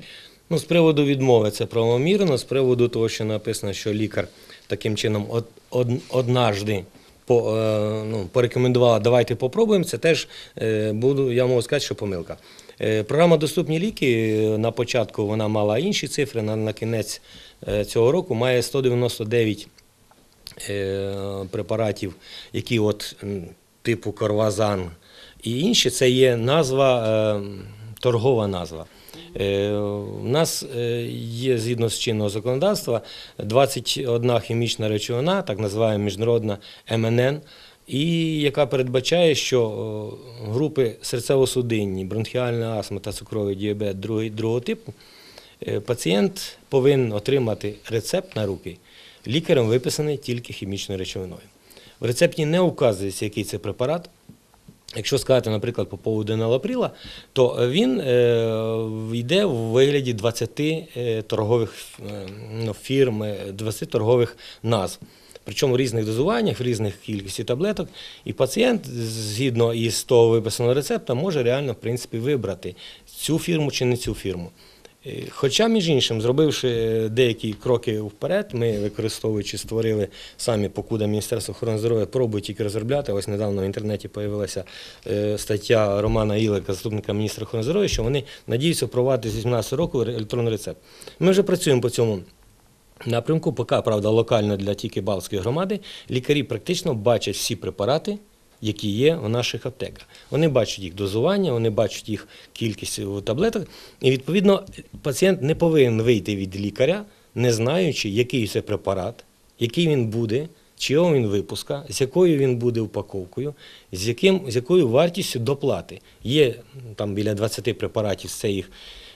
Ну, з приводу відмови це правомірно, з приводу того, що написано, що лікар таким чином однажды порекомендувала, давайте попробуємо, це теж я можу сказати, що помилка. Програма «Доступні ліки» на початку вона мала інші цифри, на кінець цього року має 199 препаратів, які типу Корвазан і інші, це є назва, торгова назва. У нас є, згідно з чинного законодавства, 21 хімічна речовина, так називаємо міжнародна МНН, і яка передбачає, що групи серцево-судинні, бронхіальна астма та цукровий діабет другого типу, пацієнт повинен отримати рецепт на руки, лікарем виписаний тільки хімічною речовиною. В рецепті не вказується, який це препарат. Якщо сказати, наприклад, по поводу енолапріла, то він йде в вигляді 20 торгових фірм, 20 торгових назв. Причому в різних дозуваннях, в різних кількості таблеток. І пацієнт, згідно із того виписаного рецепта, може реально, в принципі, вибрати цю фірму чи не цю фірму. Хоча, між іншим, зробивши деякі кроки вперед, ми, використовуючи, створили самі, покуда Міністерство охорони здоров'я пробує тільки розробляти. Ось недавно в інтернеті з'явилася стаття Романа Ілика, заступника міністра охорони здоров'я, що вони надіються впровадити з 2018 року електронний рецепт. Ми вже працюємо по цьому напрямку, поки, правда, локально для тільки Балтської громади. Лікарі практично бачать всі препарати, які є в наших аптеках. Вони бачать їх дозування, вони бачать їх кількість у таблеток. І, відповідно, пацієнт не повинен вийти від лікаря, не знаючи, який це препарат, який він буде, чого він випуска, з якою він буде упаковкою, з якою вартістю доплати. Є там біля 20 препаратів, це їх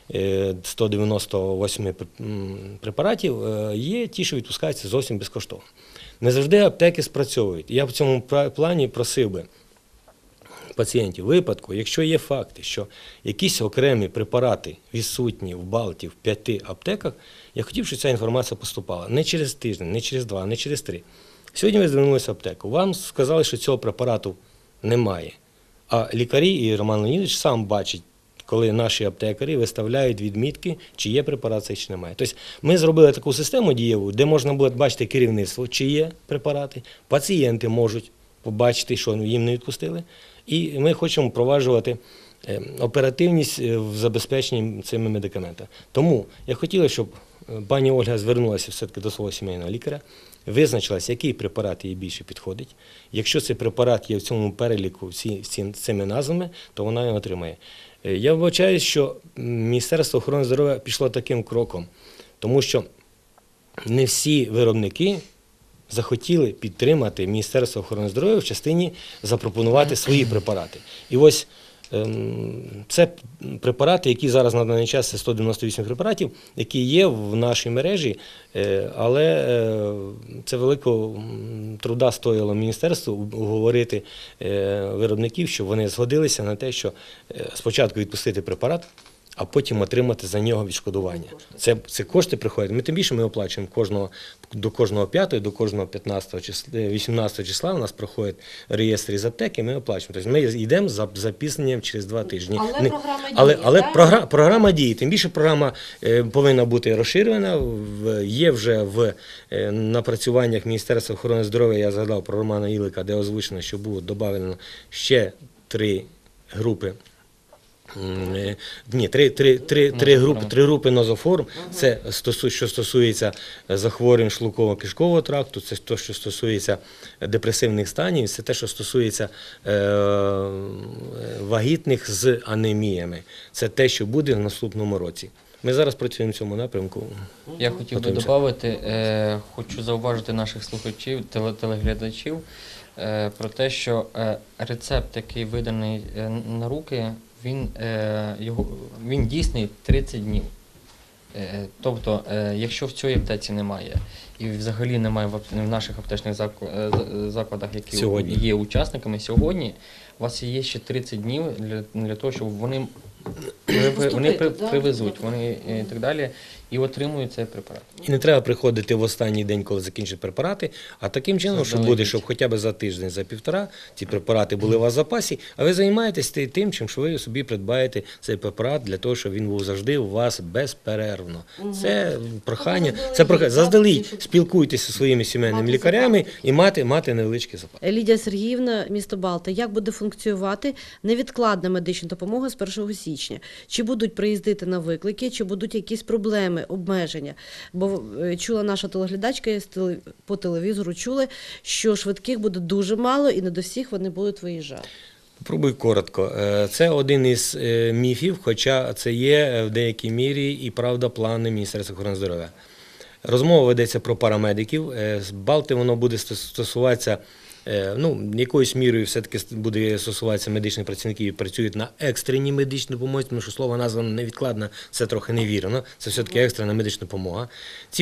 198 препаратів, є ті, що відпускаються зовсім безкоштовно. Не завжди аптеки спрацьовують. Я в цьому плані просив би пацієнтів, в випадку, якщо є факти, що якісь окремі препарати відсутні в Балті в 5 аптеках, я хотів, щоб ця інформація поступала не через тиждень, не через 2, не через 3. Сьогодні ви звернулися в аптеку, вам сказали, що цього препарату немає. А лікарі і Роман Леонідович сам бачить, коли наші аптекарі виставляють відмітки, чи є препарат цей, чи немає. Тобто ми зробили таку систему дієву, де можна буде бачити керівництво, чи є препарати, пацієнти можуть побачити, що їм не відпустили. І ми хочемо впроваджувати оперативність в забезпеченні цими медикаментами. Тому я хотів, щоб пані Ольга звернулася все-таки до свого сімейного лікаря, визначилася, який препарат їй більше підходить. Якщо цей препарат є в цьому переліку цими назвами, то вона його отримає. Я вбачаю, що Міністерство охорони здоров'я пішло таким кроком, тому що не всі виробники захотіли підтримати Міністерство охорони здоров'я в частині запропонувати свої препарати. І ось це препарати, які зараз на даний час, це 198 препаратів, які є в нашій мережі, але це великого труда стоїло міністерству уговорити виробників, щоб вони згодилися на те, що спочатку відпустити препарат, а потім отримати за нього відшкодування. Це кошти приходять. Ми тим більше ми оплачуємо до кожного 5-го, до кожного 18 числа у нас проходить реєстр із аптеки, ми оплачуємо. Тобто ми йдемо з запізненням через 2 тижні. Але програма діє. Тим більше програма повинна бути розширена. Є вже в напрацюваннях Міністерства охорони здоров'я, я згадав про Романа Ілика, де озвучено, що було додано ще 3 групи. Ні, три групи нозоформ. Це що стосується захворювань шлунково-кишкового тракту, це те, що стосується депресивних станів, це те, що стосується вагітних з анеміями. Це те, що буде в наступному році. Ми зараз працюємо в цьому напрямку. Я хотів би додати, хочу зауважити наших слухачів, телеглядачів про те, що рецепт, який виданий на руки, він дійсний 30 днів. Тобто, якщо в цій аптеці немає, і взагалі немає в наших аптечних закладах, які сьогодні є учасниками, сьогодні у вас є ще 30 днів для того, щоб вони Вони Поступити, да? привезуть, вони і так далі, і отримують цей препарат. І не треба приходити в останній день, коли закінчать препарати, а таким чином, щоб буде, щоб хоча б за тиждень, за півтора ці препарати були у вас в запасі, а ви займаєтесь тим, чим що ви собі придбаєте цей препарат для того, щоб він був завжди у вас безперервно. Це прохання, заздалегідь спілкуйтеся зі своїми сімейними лікарями і мати невеличкий запас. Лідія Сергіївна, місто Балта, як буде функціонувати невідкладна медична допомога з 1 січня? Чи будуть приїздити на виклики, чи будуть якісь проблеми, обмеження? Бо чула наша телеглядачка, по телевізору чули, що швидких буде дуже мало і не до всіх вони будуть виїжджати. Попробую коротко. Це один із міфів, хоча це є в деякій мірі і правда плани Міністерства охорони здоров'я. Розмова ведеться про парамедиків. З Балти воно буде стосуватися, якоюсь мірою все-таки буде стосуватися медичних працівників, які працюють на екстреній медичній допомозі, тому що слово назва невідкладна, це трохи невірно, це все-таки екстрена медична допомога. Ці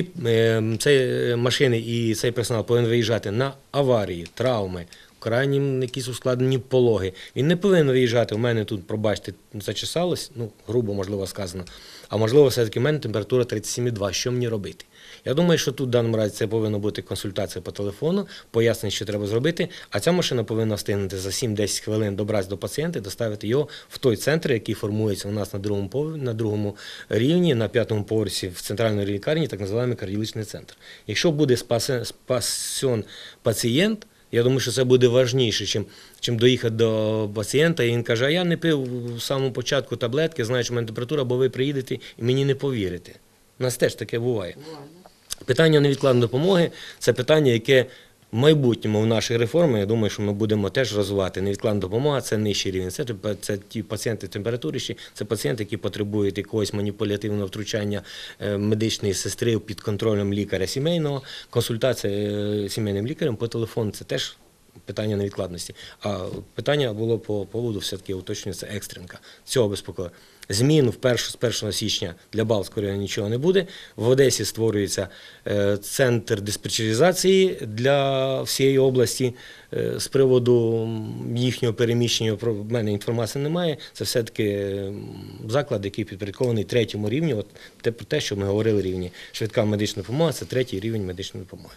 машини і цей персонал повинен виїжджати на аварії, травми, крайні якісь ускладнені пологи. Він не повинен виїжджати, у мене тут, пробачте, зачесалось, грубо, можливо, сказано, а можливо, все-таки в мене температура 37,2, що мені робити? Я думаю, що тут в даному разі це повинна бути консультація по телефону, пояснення, що треба зробити, а ця машина повинна встигнути за 7-10 хвилин добратися до пацієнта і доставити його в той центр, який формується у нас на другому рівні, на 5-му поверсі в центральній лікарні, так називаємо кардіологічний центр. Якщо буде спасен пацієнт, я думаю, що це буде важніше, чим доїхати до пацієнта, і він каже, а я не пив в самому початку таблетки, знаю, що в мене температура, бо ви приїдете і мені не повірите. У нас теж таке буває. Питання невідкладної допомоги – це питання, яке в майбутньому в нашій реформі, я думаю, що ми будемо теж розвивати. Невідкладна допомога – це нижчий рівень. Це ті пацієнти температуріші, це пацієнти, які потребують якогось маніпулятивного втручання медичної сестри під контролем лікаря сімейного. Консультація з сімейним лікарем по телефону – це теж питання невідкладності. А питання було по поводу, все-таки уточнюю, це екстренка. Цього безпокою. Змін з 1 січня для Балтського району нічого не буде. В Одесі створюється центр диспетчеризації для всієї області. З приводу їхнього переміщення в мене інформації немає. Це все-таки заклад, який підпорядкований 3-му рівні. От те, що ми говорили, рівні швидка медична допомога, це 3-й рівень медичної допомоги.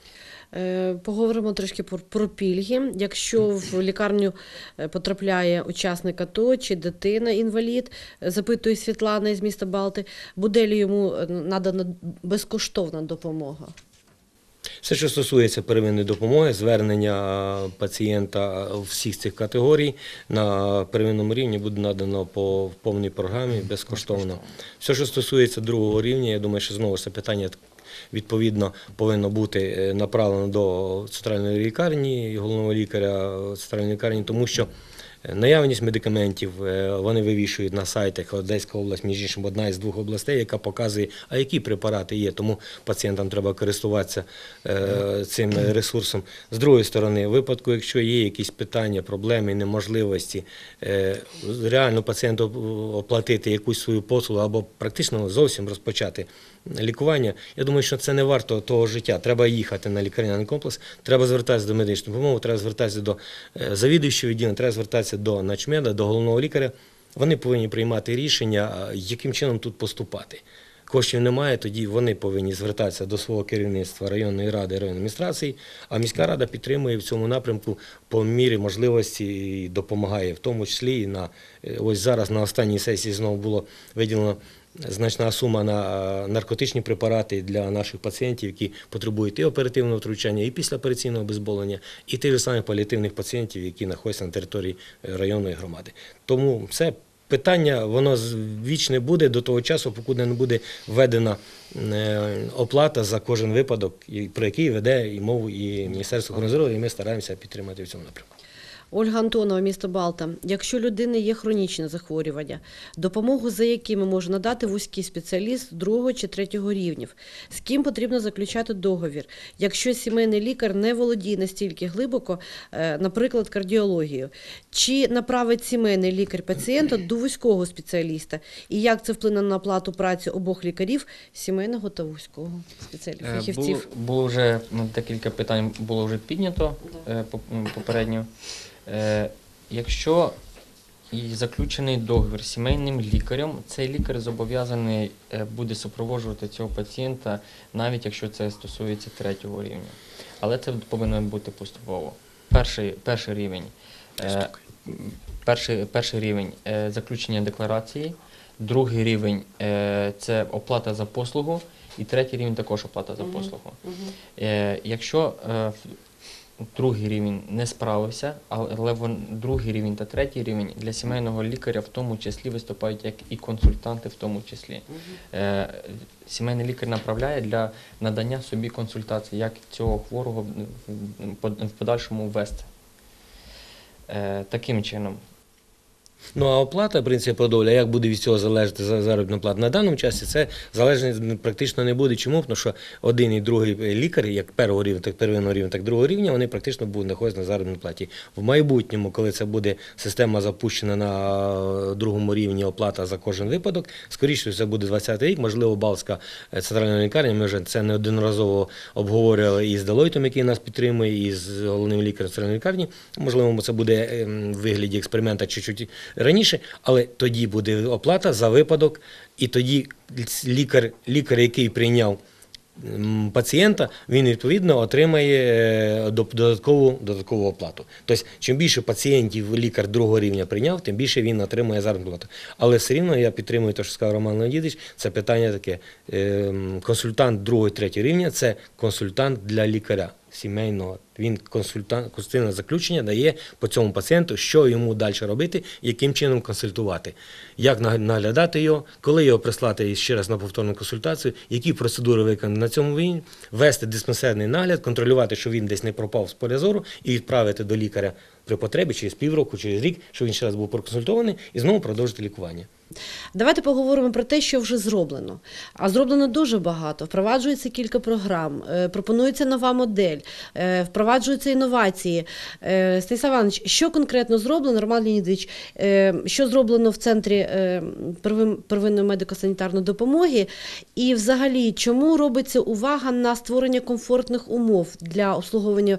Поговоримо трішки про пільги. Якщо в лікарню потрапляє учасник АТО чи дитина-інвалід, запитує Світлана із міста Балти, буде ли йому надана безкоштовна допомога? Все, що стосується первинної допомоги, звернення пацієнта всіх цих категорій на первинному рівні буде надано по повній програмі безкоштовно. Все, що стосується другого рівня, я думаю, що знову ж це питання відповідно повинно бути направлено до центральної лікарні, головного лікаря центральної лікарні, тому що наявність медикаментів вони вивішують на сайтах. Одеська область, між іншим, одна із 2 областей, яка показує, а які препарати є, тому пацієнтам треба користуватися цим ресурсом. З другої сторони, в випадку, якщо є якісь питання, проблеми, неможливості реально пацієнту оплатити якусь свою послугу або практично зовсім розпочати лікування, я думаю, що це не варто того життя. Треба їхати на лікарняний комплекс, треба звертатися до медичної допомоги, треба звертатися до завідуючого відділення, треба звертатися до начмеда, до головного лікаря. Вони повинні приймати рішення, яким чином тут поступати. Коштів немає, тоді вони повинні звертатися до свого керівництва районної ради, районної адміністрації, а міська рада підтримує в цьому напрямку по мірі можливості і допомагає, в тому числі і ось зараз на останній сесії знову було виділено значна сума на наркотичні препарати для наших пацієнтів, які потребують і оперативного втручання, і післяопераційного обезболення, і тих же самих паліативних пацієнтів, які знаходяться на території районної громади. Тому це питання, воно вічне буде до того часу, поки не буде введена оплата за кожен випадок, про який веде і мову і Міністерство охорони здоров'я, і ми стараємося підтримати в цьому напрямку. Ольга Антонова, місто Балта. Якщо людини є хронічне захворювання, допомогу за якими може надати вузький спеціаліст 2 чи 3 рівнів? З ким потрібно заключати договір? Якщо сімейний лікар не володіє настільки глибоко, наприклад, кардіологією, чи направить сімейний лікар пацієнта до вузького спеціаліста? І як це вплине на оплату праці обох лікарів, сімейного та вузького фахівців? Було вже декілька питань було вже піднято попередньо. Якщо і заключений договір з сімейним лікарем, цей лікар зобов'язаний буде супроводжувати цього пацієнта, навіть якщо це стосується 3-го рівня. Але це повинно бути поступово. Перший рівень. Перший рівень заключення декларації, другий рівень це оплата за послугу, і третій рівень також оплата за послугу. Якщо другий рівень не справився, але другий рівень та третій рівень для сімейного лікаря в тому числі виступають як і консультанти в тому числі. Сімейний лікар направляє для надання собі консультацій, як цього хворого в подальшому ввести. Таким чином. Ну а оплата, в принципі, подоля, як буде від цього залежати заробітна плата? На даному часі це залежність практично не буде. Чому? Тому що один і другий лікар, як першого рівня, так первинного рівня, так другого рівня, вони практично будуть знаходитися на заробітній платі. В майбутньому, коли це буде система запущена на другому рівні, оплата за кожен випадок, скоріше це буде 20-й рік, можливо, Балтська центральна лікарня, ми вже це неодноразово обговорювали і з Делойтом, який нас підтримує, і з головним лікарем центральної лікарні. Можливо, це буде в вигляді експеримента чуть-чуть раніше, але тоді буде оплата за випадок, і тоді лікар, який прийняв пацієнта, він відповідно отримає додаткову оплату. Тобто, чим більше пацієнтів лікар другого рівня прийняв, тим більше він отримує заробітну плату. Але все рівно я підтримую те, що сказав Роман Леонідович, це питання таке. Консультант другого і третього рівня – це консультант для лікаря сімейного. Він консультативне заключення дає по цьому пацієнту, що йому далі робити, яким чином консультувати, як наглядати його, коли його прислати ще раз на повторну консультацію, які процедури виконані на цьому рівні, вести диспансерний нагляд, контролювати, що він десь не пропав з поля зору і відправити до лікаря при потребі через півроку, через рік, щоб він ще раз був проконсультований і знову продовжити лікування. Давайте поговоримо про те, що вже зроблено. А зроблено дуже багато. Впроваджується кілька програм, пропонується нова модель, впроваджуються інновації. Станіслав Іванович, що конкретно зроблено, Роман Леонідович, що зроблено в Центрі первинної медико-санітарної допомоги? І взагалі, чому робиться увага на створення комфортних умов для обслуговування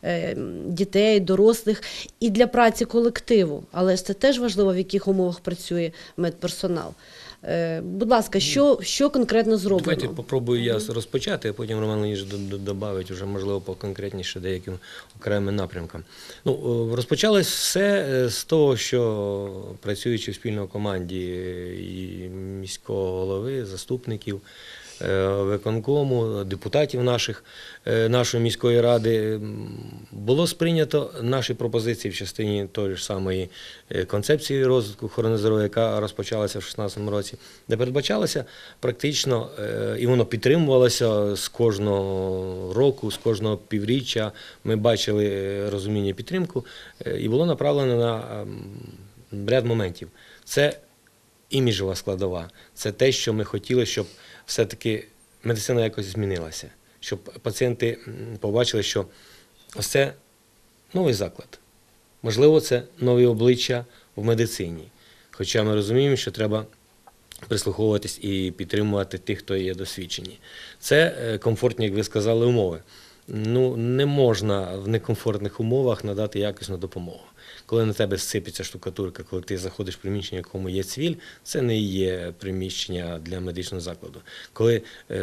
дітей, дорослих і для праці колективу? Але це теж важливо, в яких умовах працює медперсонал. Будь ласка, що конкретно зроблено? Давайте попробую я розпочати, а потім Роман Леонідович додавить вже, можливо, поконкретніше деяким окремим напрямкам. Розпочалось все з того, що працюючи в спільній команді і міського голови, заступників, виконкому, депутатів нашої міської ради, було сприйнято наші пропозиції в частині тої ж самої концепції розвитку охорони здоров'я, яка розпочалася в 2016 році, де передбачалося практично, і воно підтримувалося з кожного року, з кожного півріччя, ми бачили розуміння і підтримку, і було направлено на ряд моментів. Це іміджова складова, це те, що ми хотіли, щоб все-таки медицина якось змінилася, щоб пацієнти побачили, що ось це новий заклад. Можливо, це нові обличчя в медицині. Хоча ми розуміємо, що треба прислуховуватись і підтримувати тих, хто є досвідчені. Це комфортні, як ви сказали, умови. Не можна в некомфортних умовах надати якісну допомогу. Коли на тебе сипеться штукатурка, коли ти заходиш в приміщення, в якому є цвіль, це не є приміщення для медичного закладу. Коли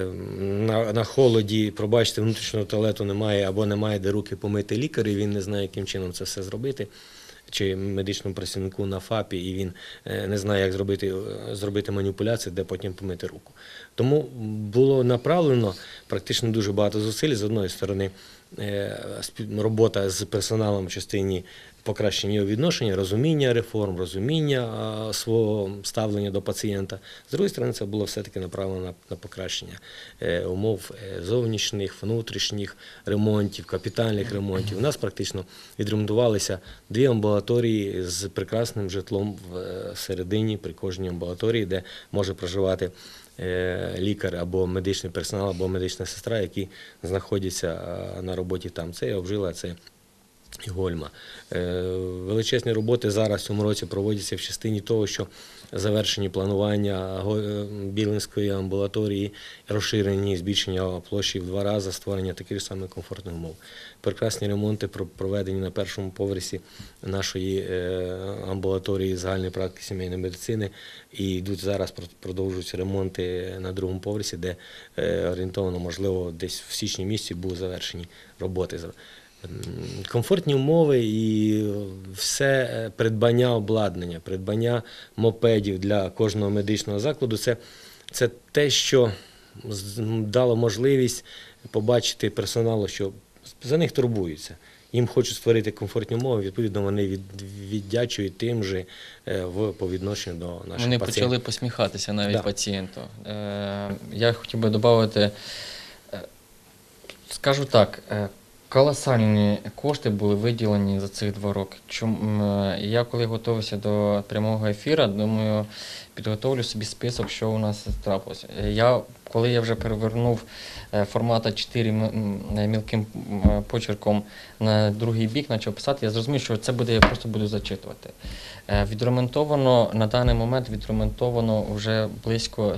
на холоді, пробачте, внутрішнього туалету немає або немає де руки помити лікар, і він не знає, яким чином це все зробити, чи медичному працівнику на ФАПі, і він не знає, як зробити маніпуляцію, де потім помити руку. Тому було направлено практично дуже багато зусиль. З одної сторони, робота з персоналом в частині покращення його відношення, розуміння реформ, розуміння свого ставлення до пацієнта. З другої сторони, це було все-таки направлено на покращення умов зовнішніх, внутрішніх ремонтів, капітальних ремонтів. У нас практично відремонтувалися 2 амбулаторії з прекрасним житлом всередині, при кожній амбулаторії, де може проживати лікар або медичний персонал, або медична сестра, які знаходяться на роботі там. Це обжила, це і Гольма. Величезні роботи зараз в цьому році проводяться в частині того, що завершені планування Білинської амбулаторії, розширені, збільшення площі в 2 рази, створення таких ж самих комфортних умов. Прекрасні ремонти проведені на першому поверсі нашої амбулаторії загальної практики сімейної медицини, і йдуть зараз, продовжуються ремонти на другому поверсі, де орієнтовно, можливо, десь в січні місяці будуть завершені роботи. Комфортні умови і все придбання обладнання, придбання мопедів для кожного медичного закладу – це те, що дало можливість побачити персоналу, що за них турбуються. Їм хочуть створити комфортні умови, відповідно, вони віддячують тим же по відношенню до наших пацієнтів. Вони почали посміхатися навіть Да. пацієнту. Я хотів би додати, скажу так, колосальні кошти були виділені за цих 2 роки. Я коли готувався до прямого ефіру, думаю, підготовлю собі список, що у нас трапилося. Коли я вже перевернув формата 4 мілким почерком на другий бік, почав писати, я зрозумів, що це буде, я просто буду зачитувати. Відремонтовано, на даний момент відремонтовано вже близько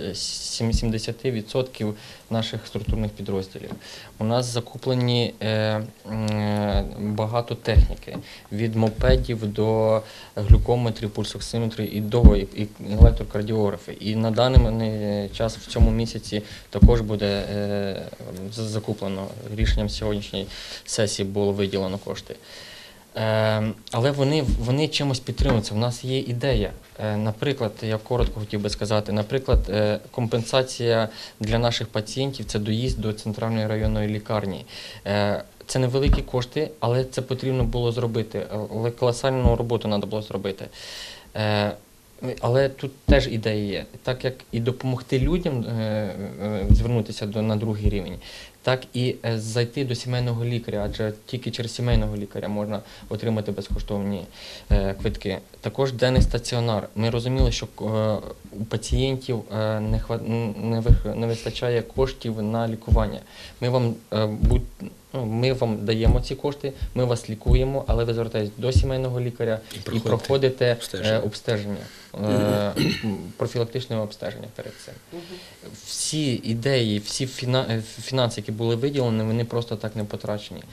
70% наших структурних підрозділів. У нас закуплені багато техніки, від мопедів до глюкометрів, пульсоксиметрів і електрокардіографи. І на даний час в цьому місяці також буде закуплено. Рішенням сьогоднішньої сесії було виділено кошти. Але вони чимось підтримуються. У нас є ідея. Наприклад, я коротко хотів би сказати, наприклад, компенсація для наших пацієнтів – це доїзд до центральної районної лікарні. Це невеликі кошти, але це потрібно було зробити. Але колосальну роботу треба було зробити. Але тут теж ідея є. Так як і допомогти людям звернутися на другий рівень, так і зайти до сімейного лікаря, адже тільки через сімейного лікаря можна отримати безкоштовні квитки. Також денний стаціонар. Ми розуміли, що у пацієнтів не вистачає коштів на лікування. Ми вам даємо ці кошти, ми вас лікуємо, але ви звертаєтесь до сімейного лікаря і проходите обстеження, профілактичне обстеження перед цим. Всі ідеї, всі фінанси, які були виділені, вони просто так не потрачені.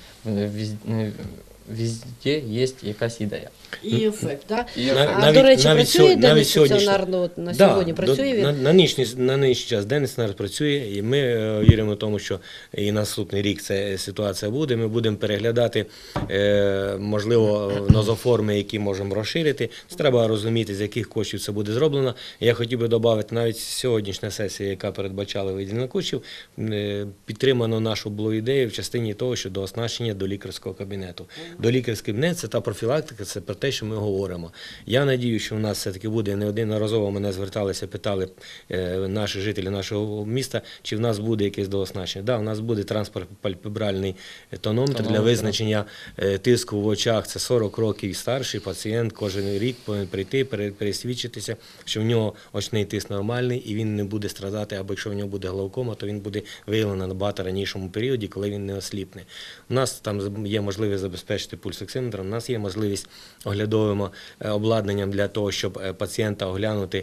Везде є якась ідея. І ефект, так? Навіть- До речі, навіть працює навіть денний сьогоднішній- стаціонар на сьогодні? Працює він? На нинішній час денний стаціонар працює, і ми віримо в тому, що і наступний рік ця ситуація буде. Ми будемо переглядати, можливо, нозоформи, які можемо розширити. Це треба розуміти, з яких коштів це буде зроблено. Я хотів би додати, навіть сьогоднішня сесія, яка передбачала виділення коштів, підтримано нашу було ідею в частині того, що до оснащення до лікарського кабінету. До лікарського кабінету – це та профілактика, це про те, що ми говоримо. Я надію, що у нас все-таки буде, неодноразово мене зверталися, питали наші жителі нашого міста, чи в нас буде якесь дооснащення. Так, у нас буде транспальпебральний тонометр для визначення тиску в очах. Це 40 років і старший пацієнт кожен рік повинен прийти, пересвідчитися, що в нього очний тиск нормальний і він не буде страдати, або якщо в нього буде глаукома, то він буде виявлено набагато ранішому періоді, коли він не осліпне. У нас там є можливість забезпечити пульсоксиметром, у нас є можливість оглядовим обладнанням для того, щоб пацієнта оглянути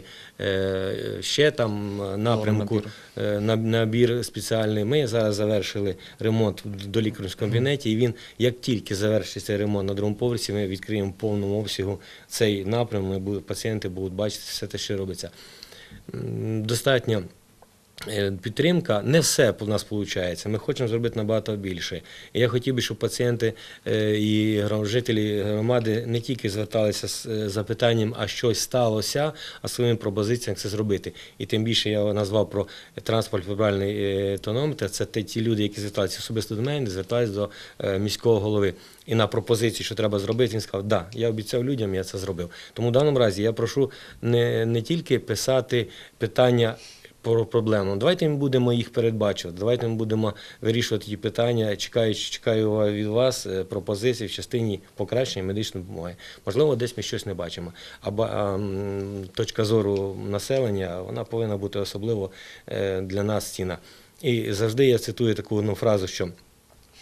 ще там напрямку, набір спеціальний. Ми зараз завершили ремонт до лікарському кабінеті, і він, як тільки завершиться ремонт на другому поверсі, ми відкриємо в повному обсягу цей напрям, пацієнти будуть бачити все те, що робиться. Достатньо підтримка. Не все у нас виходить. Ми хочемо зробити набагато більше. І я хотів би, щоб пацієнти і жителі громади не тільки зверталися з запитанням, а щось сталося, а своїми пропозиціями це зробити. І тим більше я назвав про транспальпебральний тонометр. Це ті люди, які зверталися особисто до мене, зверталися до міського голови. І на пропозиції, що треба зробити, він сказав, да, я обіцяв людям, я це зробив. Тому в даному разі я прошу не тільки писати питання про проблему. Давайте ми будемо їх передбачувати, давайте ми будемо вирішувати ті питання. Чекаю від вас пропозицій в частині покращення медичної допомоги. Можливо, десь ми щось не бачимо. Або точка зору населення, вона повинна бути особливо для нас цінна. І завжди я цитую таку одну фразу, що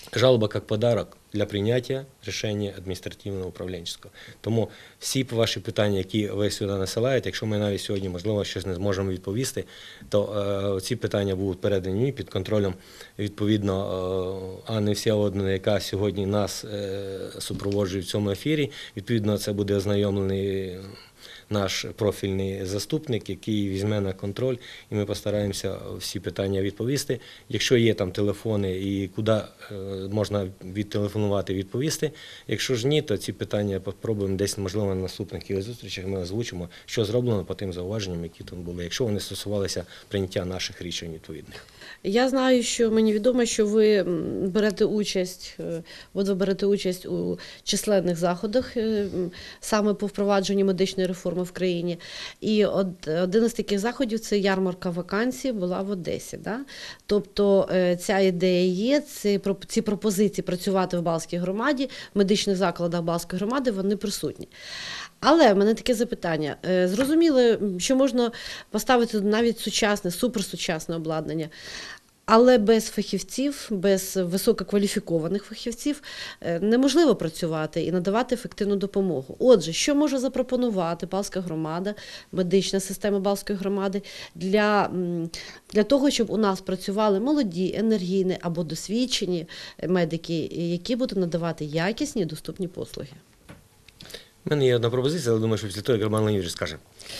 жалоба как подарок для прийняття рішення адміністративного управлінського. Тому всі ваші питання, які ви сюди насилаєте, якщо ми навіть сьогодні, можливо, щось не зможемо відповісти, то ці питання будуть передані під контролем, відповідно, Анни Всеволодівни, яка сьогодні нас супроводжує в цьому ефірі. Відповідно, це буде ознайомлений наш профільний заступник, який візьме на контроль, і ми постараємося всі питання відповісти. Якщо є там телефони і куди можна відтелефонувати, відповісти. Якщо ж ні, то ці питання спробуємо десь, можливо, на наступних зустрічах ми озвучимо, що зроблено по тим зауваженням, які тут були, якщо вони стосувалися прийняття наших рішень відповідних. Я знаю, що мені відомо, що ви берете участь у численних заходах саме по впровадженню медичної реформи в країні. І один із таких заходів – це ярмарка вакансій була в Одесі. Да? Тобто ця ідея є, ці пропозиції працювати в Балтській громаді, в медичних закладах Балтської громади, вони присутні. Але в мене таке запитання. Зрозуміло, що можна поставити навіть сучасне, суперсучасне обладнання, але без фахівців, без висококваліфікованих фахівців неможливо працювати і надавати ефективну допомогу. Отже, що може запропонувати Балтська громада, медична система Балтської громади для того, щоб у нас працювали молоді, енергійні або досвідчені медики, які будуть надавати якісні і доступні послуги? У мене є одна пропозиція, але думаю, що після того, як Роман Леонідович скаже.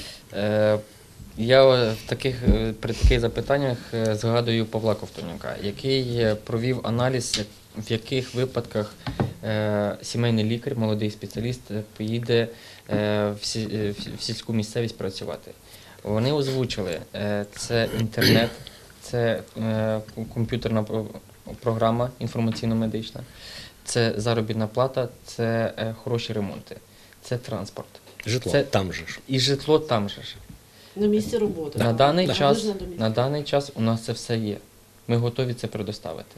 Я при таких запитаннях згадую Павла Ковтонюка, який провів аналіз, в яких випадках сімейний лікар, молодий спеціаліст, поїде в сільську місцевість працювати. Вони озвучили, це інтернет, це комп'ютерна програма інформаційно-медична, це заробітна плата, це хороші ремонти, це транспорт. Житло там же ж. І житло там же ж. На місці роботи. На даний час у нас це все є. Ми готові це предоставити.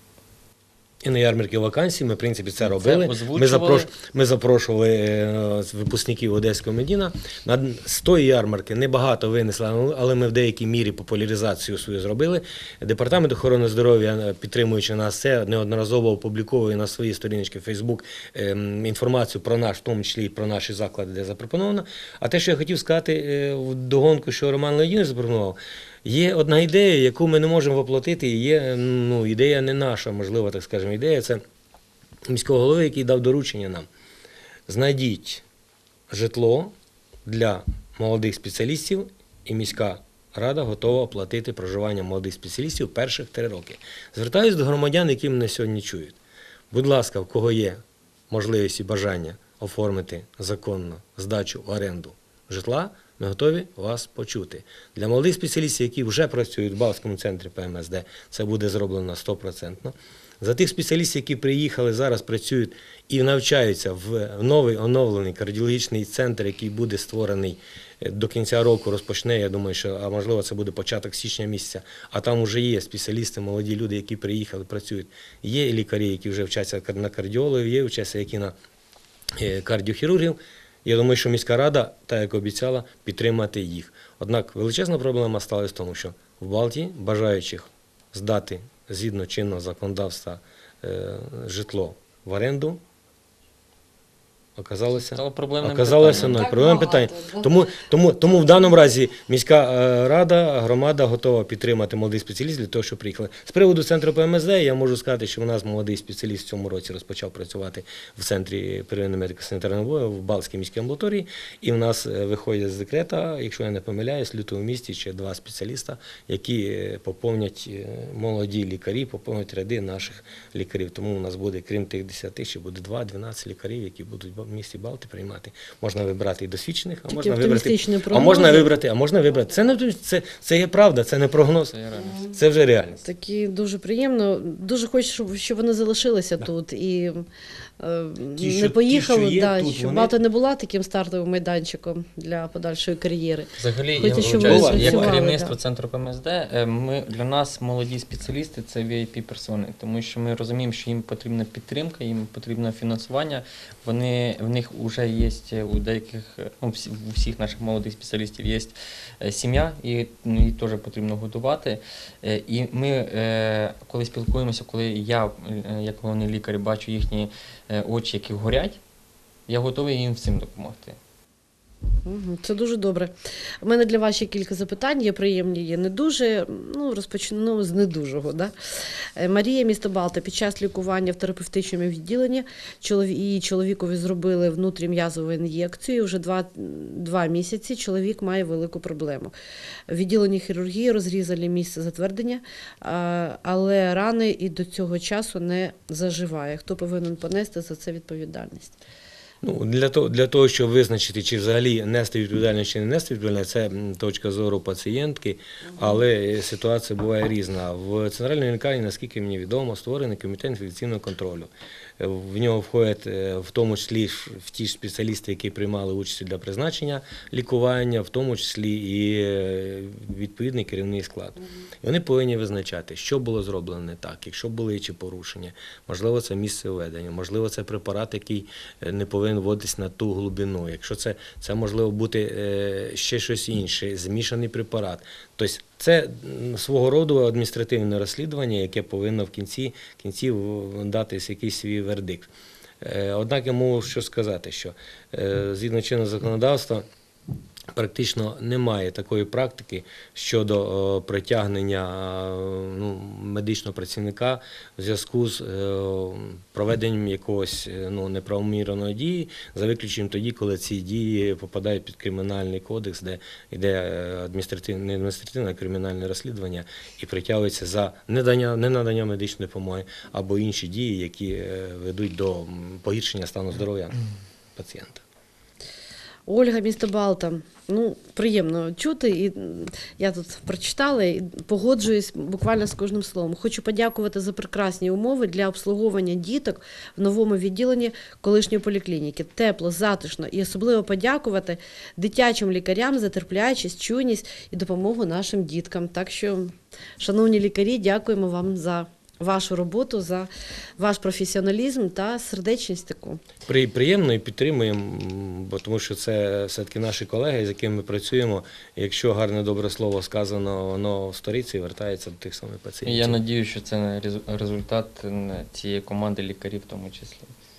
І на ярмарки вакансій ми, в принципі, це робили. Ми запрошували випускників Одеського Медіна. З тої ярмарки небагато винесли, але ми в деякій мірі популяризацію свою зробили. Департамент охорони здоров'я, підтримуючи нас це, неодноразово опубліковує на своїй сторіночці в Facebook інформацію про наш, в тому числі і про наші заклади, де запропоновано. А те, що я хотів сказати вдогонку, що Роман Леонідович запропонував, є одна ідея, яку ми не можемо воплотити, і є, ідея не наша, можливо, так скажемо, ідея, це міського голови, який дав доручення нам. Знайдіть житло для молодих спеціалістів, і міська рада готова оплатити проживання молодих спеціалістів перших 3 роки. Звертаюсь до громадян, які мене сьогодні чують. Будь ласка, в кого є можливість і бажання оформити законно здачу в оренду житла, ми готові вас почути. Для молодих спеціалістів, які вже працюють в Балтському центрі ПМСД, це буде зроблено 100%. За тих спеціалістів, які приїхали, зараз працюють і навчаються в новий оновлений кардіологічний центр, який буде створений до кінця року, розпочне, я думаю, що, а можливо, це буде початок січня місяця, а там вже є спеціалісти, молоді люди, які приїхали, працюють. Є лікарі, які вже вчаться на кардіологів, є вчаться, які на кардіохірургів. Я думаю, що міська рада, так як обіцяла, підтримати їх. Однак величезна проблема сталася в тому, що в Балті бажаючих здати згідно чинного законодавства житло в оренду оказалося ноль. Проблемне питання. Тому в даному разі міська рада, громада готова підтримати молодих спеціалістів для того, щоб приїхали. З приводу центру ПМСД я можу сказати, що у нас молодий спеціаліст в цьому році розпочав працювати в центрі первинної медико-санітарної допомоги в Балтській міській амбулаторії. І в нас виходять з декрета, якщо я не помиляюсь, в лютому місяці ще 2 спеціаліста, які поповнять, молоді лікарі, поповнять ряди наших лікарів. Тому у нас буде, крім тих 10, ще буде 2-12 лікарів, які будуть в місті Балти приймати. Можна вибрати і досвідчених, а можна вибрати. Це є правда, це не прогноз. Це вже реальність. Такі дуже приємно. Дуже хочу, щоб вони залишилися тут і не поїхали, щоб Балта не була таким стартовим майданчиком для подальшої кар'єри. Взагалі, як керівництво центру ПМСД, для нас молоді спеціалісти – це VIP-персони, тому що ми розуміємо, що їм потрібна підтримка, їм потрібне фінансування. Вони в них вже є у деяких, ну, у всіх наших молодих спеціалістів є сім'я, і її теж потрібно годувати. І ми, коли спілкуємося, коли я, як головний лікар, бачу їхні очі, які горять, я готовий їм всім допомогти. Це дуже добре. У мене для вас ще кілька запитань, є приємні, є не дуже. Ну, розпочнемо з недужого. Да? Марія, місто Балта, під час лікування в терапевтичному відділенні її чоловікові зробили внутрім'язову ін'єкцію. Вже 2 місяці чоловік має велику проблему. В відділенні хірургії розрізали місце затвердення, але рани і до цього часу не заживає. Хто повинен понести за це відповідальність? Ну, для того, щоб визначити, чи взагалі нести відповідальність, чи не нести відповідальність, це точка зору пацієнтки, але ситуація буває різна. В центральній лікарні, наскільки мені відомо, створений комітет інфекційного контролю. В нього входять в тому числі в ті ж спеціалісти, які приймали участь для призначення лікування, в тому числі і відповідний керівний склад. І вони повинні визначати, що було зроблено не так, якщо були чи порушення. Можливо, це місце введення, можливо, це препарат, який не повинен вводитись на ту глибину. Якщо це можливо бути ще щось інше, змішаний препарат. Тобто це свого роду адміністративне розслідування, яке повинно в кінці дати якийсь свій вердикт. Однак я можу що сказати, що згідно чинного законодавства практично немає такої практики щодо притягнення медичного працівника в зв'язку з проведенням якогось неправомірної дії, за виключенням тоді, коли ці дії попадають під кримінальний кодекс, де йде не адміністративне, а кримінальне розслідування і притягується за ненадання медичної допомоги або інші дії, які ведуть до погіршення стану здоров'я пацієнта. Ольга, місто Балта. Ну, приємно чути, і я тут прочитала і погоджуюсь буквально з кожним словом. Хочу подякувати за прекрасні умови для обслуговування діток в новому відділенні колишньої поліклініки. Тепло, затишно і особливо подякувати дитячим лікарям за терплячість, чуйність і допомогу нашим діткам. Так що, шановні лікарі, дякуємо вам за вашу роботу, за ваш професіоналізм та сердечність таку. Приємно і підтримуємо, тому що це все-таки наші колеги, з якими ми працюємо. Якщо гарне добре слово сказано, воно в сторіці вертається до тих самих пацієнтів. Я сподіваюся, що це результат цієї команди лікарів в тому числі.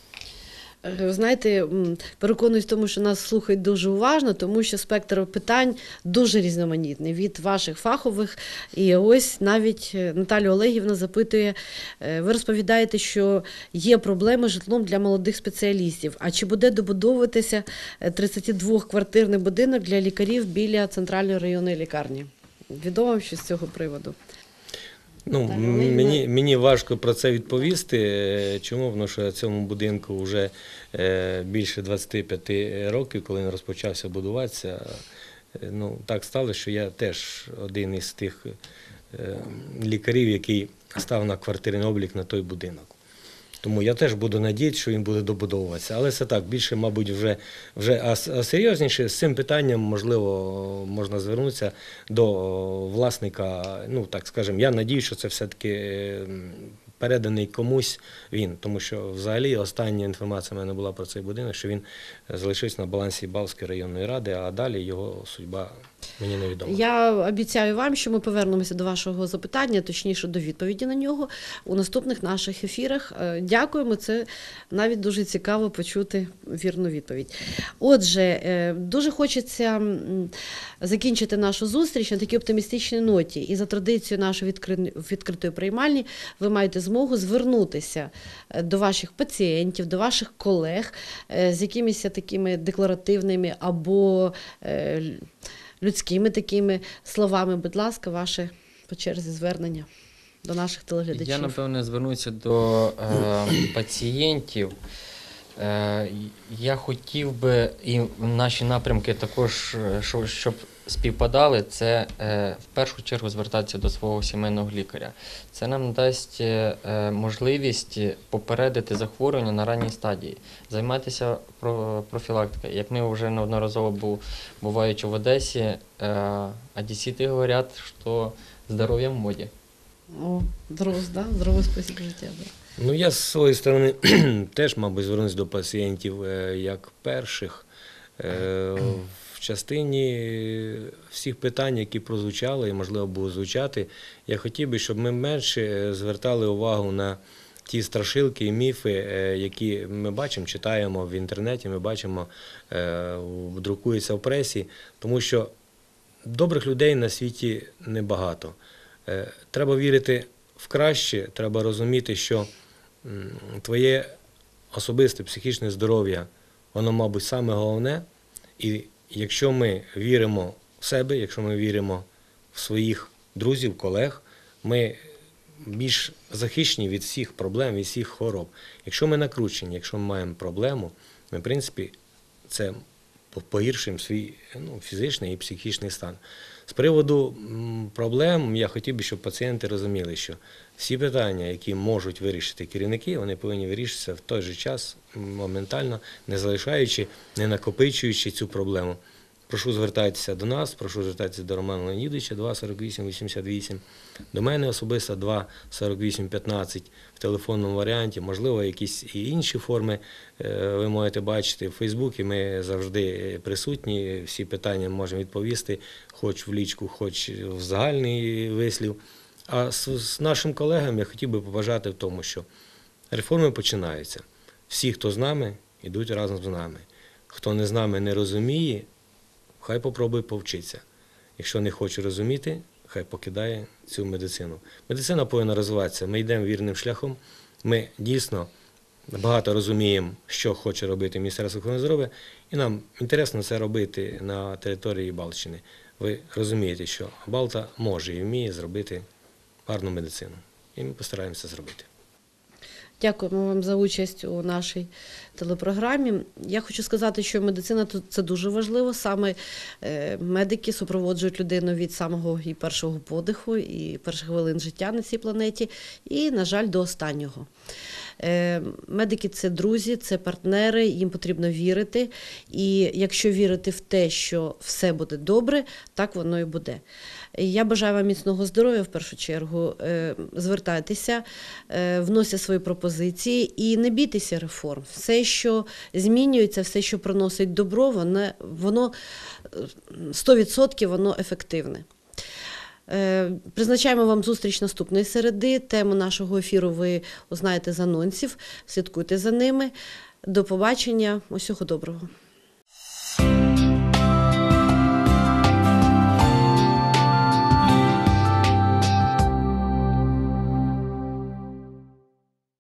Ви знаєте, переконуюсь в тому, що нас слухають дуже уважно, тому що спектр питань дуже різноманітний від ваших фахових. І ось навіть Наталя Олегівна запитує, ви розповідаєте, що є проблеми з житлом для молодих спеціалістів. А чи буде добудовуватися 32-квартирний будинок для лікарів біля центральної районної лікарні? Відомо вам щось з цього приводу? Ну, мені важко про це відповісти. Чому? Тому що цьому будинку вже більше 25 років, коли він розпочався будуватися. Ну, так сталося, що я теж один із тих лікарів, який став на квартирний облік на той будинок. Тому я теж буду надіятися, що він буде добудовуватися. Але це так, більше, мабуть, а серйозніше з цим питанням, можливо, можна звернутися до власника. Ну, так скажемо, я надіюся, що це все-таки переданий комусь він. Тому що взагалі остання інформація в мене була про цей будинок, що він залишився на балансі Балської районної ради, а далі його судьба мені невідома. Я обіцяю вам, що ми повернемося до вашого запитання, точніше до відповіді на нього у наступних наших ефірах. Дякуємо, це навіть дуже цікаво почути вірну відповідь. Отже, дуже хочеться закінчити нашу зустріч на такій оптимістичній ноті. І за традицією нашої відкритої приймальні ви маєте змогу звернутися до ваших пацієнтів, до ваших колег з якимись такими декларативними або людськими такими словами. Будь ласка, ваше по черзі звернення до наших телеглядачів. Я, напевне, звернуся до пацієнтів. Я хотів би, і наші напрямки також, щоб співпадали, це в першу чергу звертатися до свого сімейного лікаря. Це нам дасть можливість попередити захворювання на ранній стадії, займатися профілактикою. Як ми вже неодноразово буваючи в Одесі, одесіти говорять, що здоров'я в моді. О, здоровий спосіб життя. Да. Ну, я з своєї сторони теж, мабуть, звернусь до пацієнтів як перших. В частині всіх питань, які прозвучали і, можливо, будуть звучати, я хотів би, щоб ми менше звертали увагу на ті страшилки і міфи, які ми бачимо, читаємо в інтернеті, ми бачимо, друкуються в пресі, тому що добрих людей на світі небагато. Треба вірити в краще, треба розуміти, що твоє особисте психічне здоров'я, воно, мабуть, саме головне. І якщо ми віримо в себе, якщо ми віримо в своїх друзів, колег, ми більш захищені від всіх проблем, від всіх хвороб. Якщо ми накручені, якщо ми маємо проблему, ми, в принципі, це погіршуємо свій фізичний і психічний стан. З приводу проблем я хотів би, щоб пацієнти розуміли, що всі питання, які можуть вирішити керівники, вони повинні вирішитися в той же час, моментально, не залишаючи, не накопичуючи цю проблему. Прошу звертатися до нас, прошу звертатися до Романа Леонідовича 24888, до мене особисто 24815 в телефонному варіанті, можливо, якісь і інші форми ви можете бачити в Фейсбуці, ми завжди присутні, всі питання можемо відповісти, хоч в лічку, хоч в загальний вислів. А з нашим колегам я хотів би побажати в тому, що реформи починаються. Всі, хто з нами, йдуть разом з нами. Хто не з нами, не розуміє, хай попробує повчитися. Якщо не хоче розуміти, хай покидає цю медицину. Медицина повинна розвиватися. Ми йдемо вірним шляхом. Ми дійсно багато розуміємо, що хоче робити Міністерство охорони здоров'я, і нам інтересно це робити на території Балтщини. Ви розумієте, що Балта може і вміє зробити гарну медицину. І ми постараємося зробити. Дякуємо вам за участь у нашій телепрограмі. Я хочу сказати, що медицина – це дуже важливо. Саме медики супроводжують людину від самого і першого подиху, і перших хвилин життя на цій планеті, і, на жаль, до останнього. Медики – це друзі, це партнери, їм потрібно вірити. І якщо вірити в те, що все буде добре, так воно і буде. Я бажаю вам міцного здоров'я в першу чергу. Звертайтеся, вносять свої пропозиції і не бійтеся реформ. Все, що змінюється, все, що приносить добро, воно 100% воно ефективне. Призначаємо вам зустріч наступної середи. Тему нашого ефіру ви узнаєте з анонсів. Слідкуйте за ними. До побачення. Усього доброго.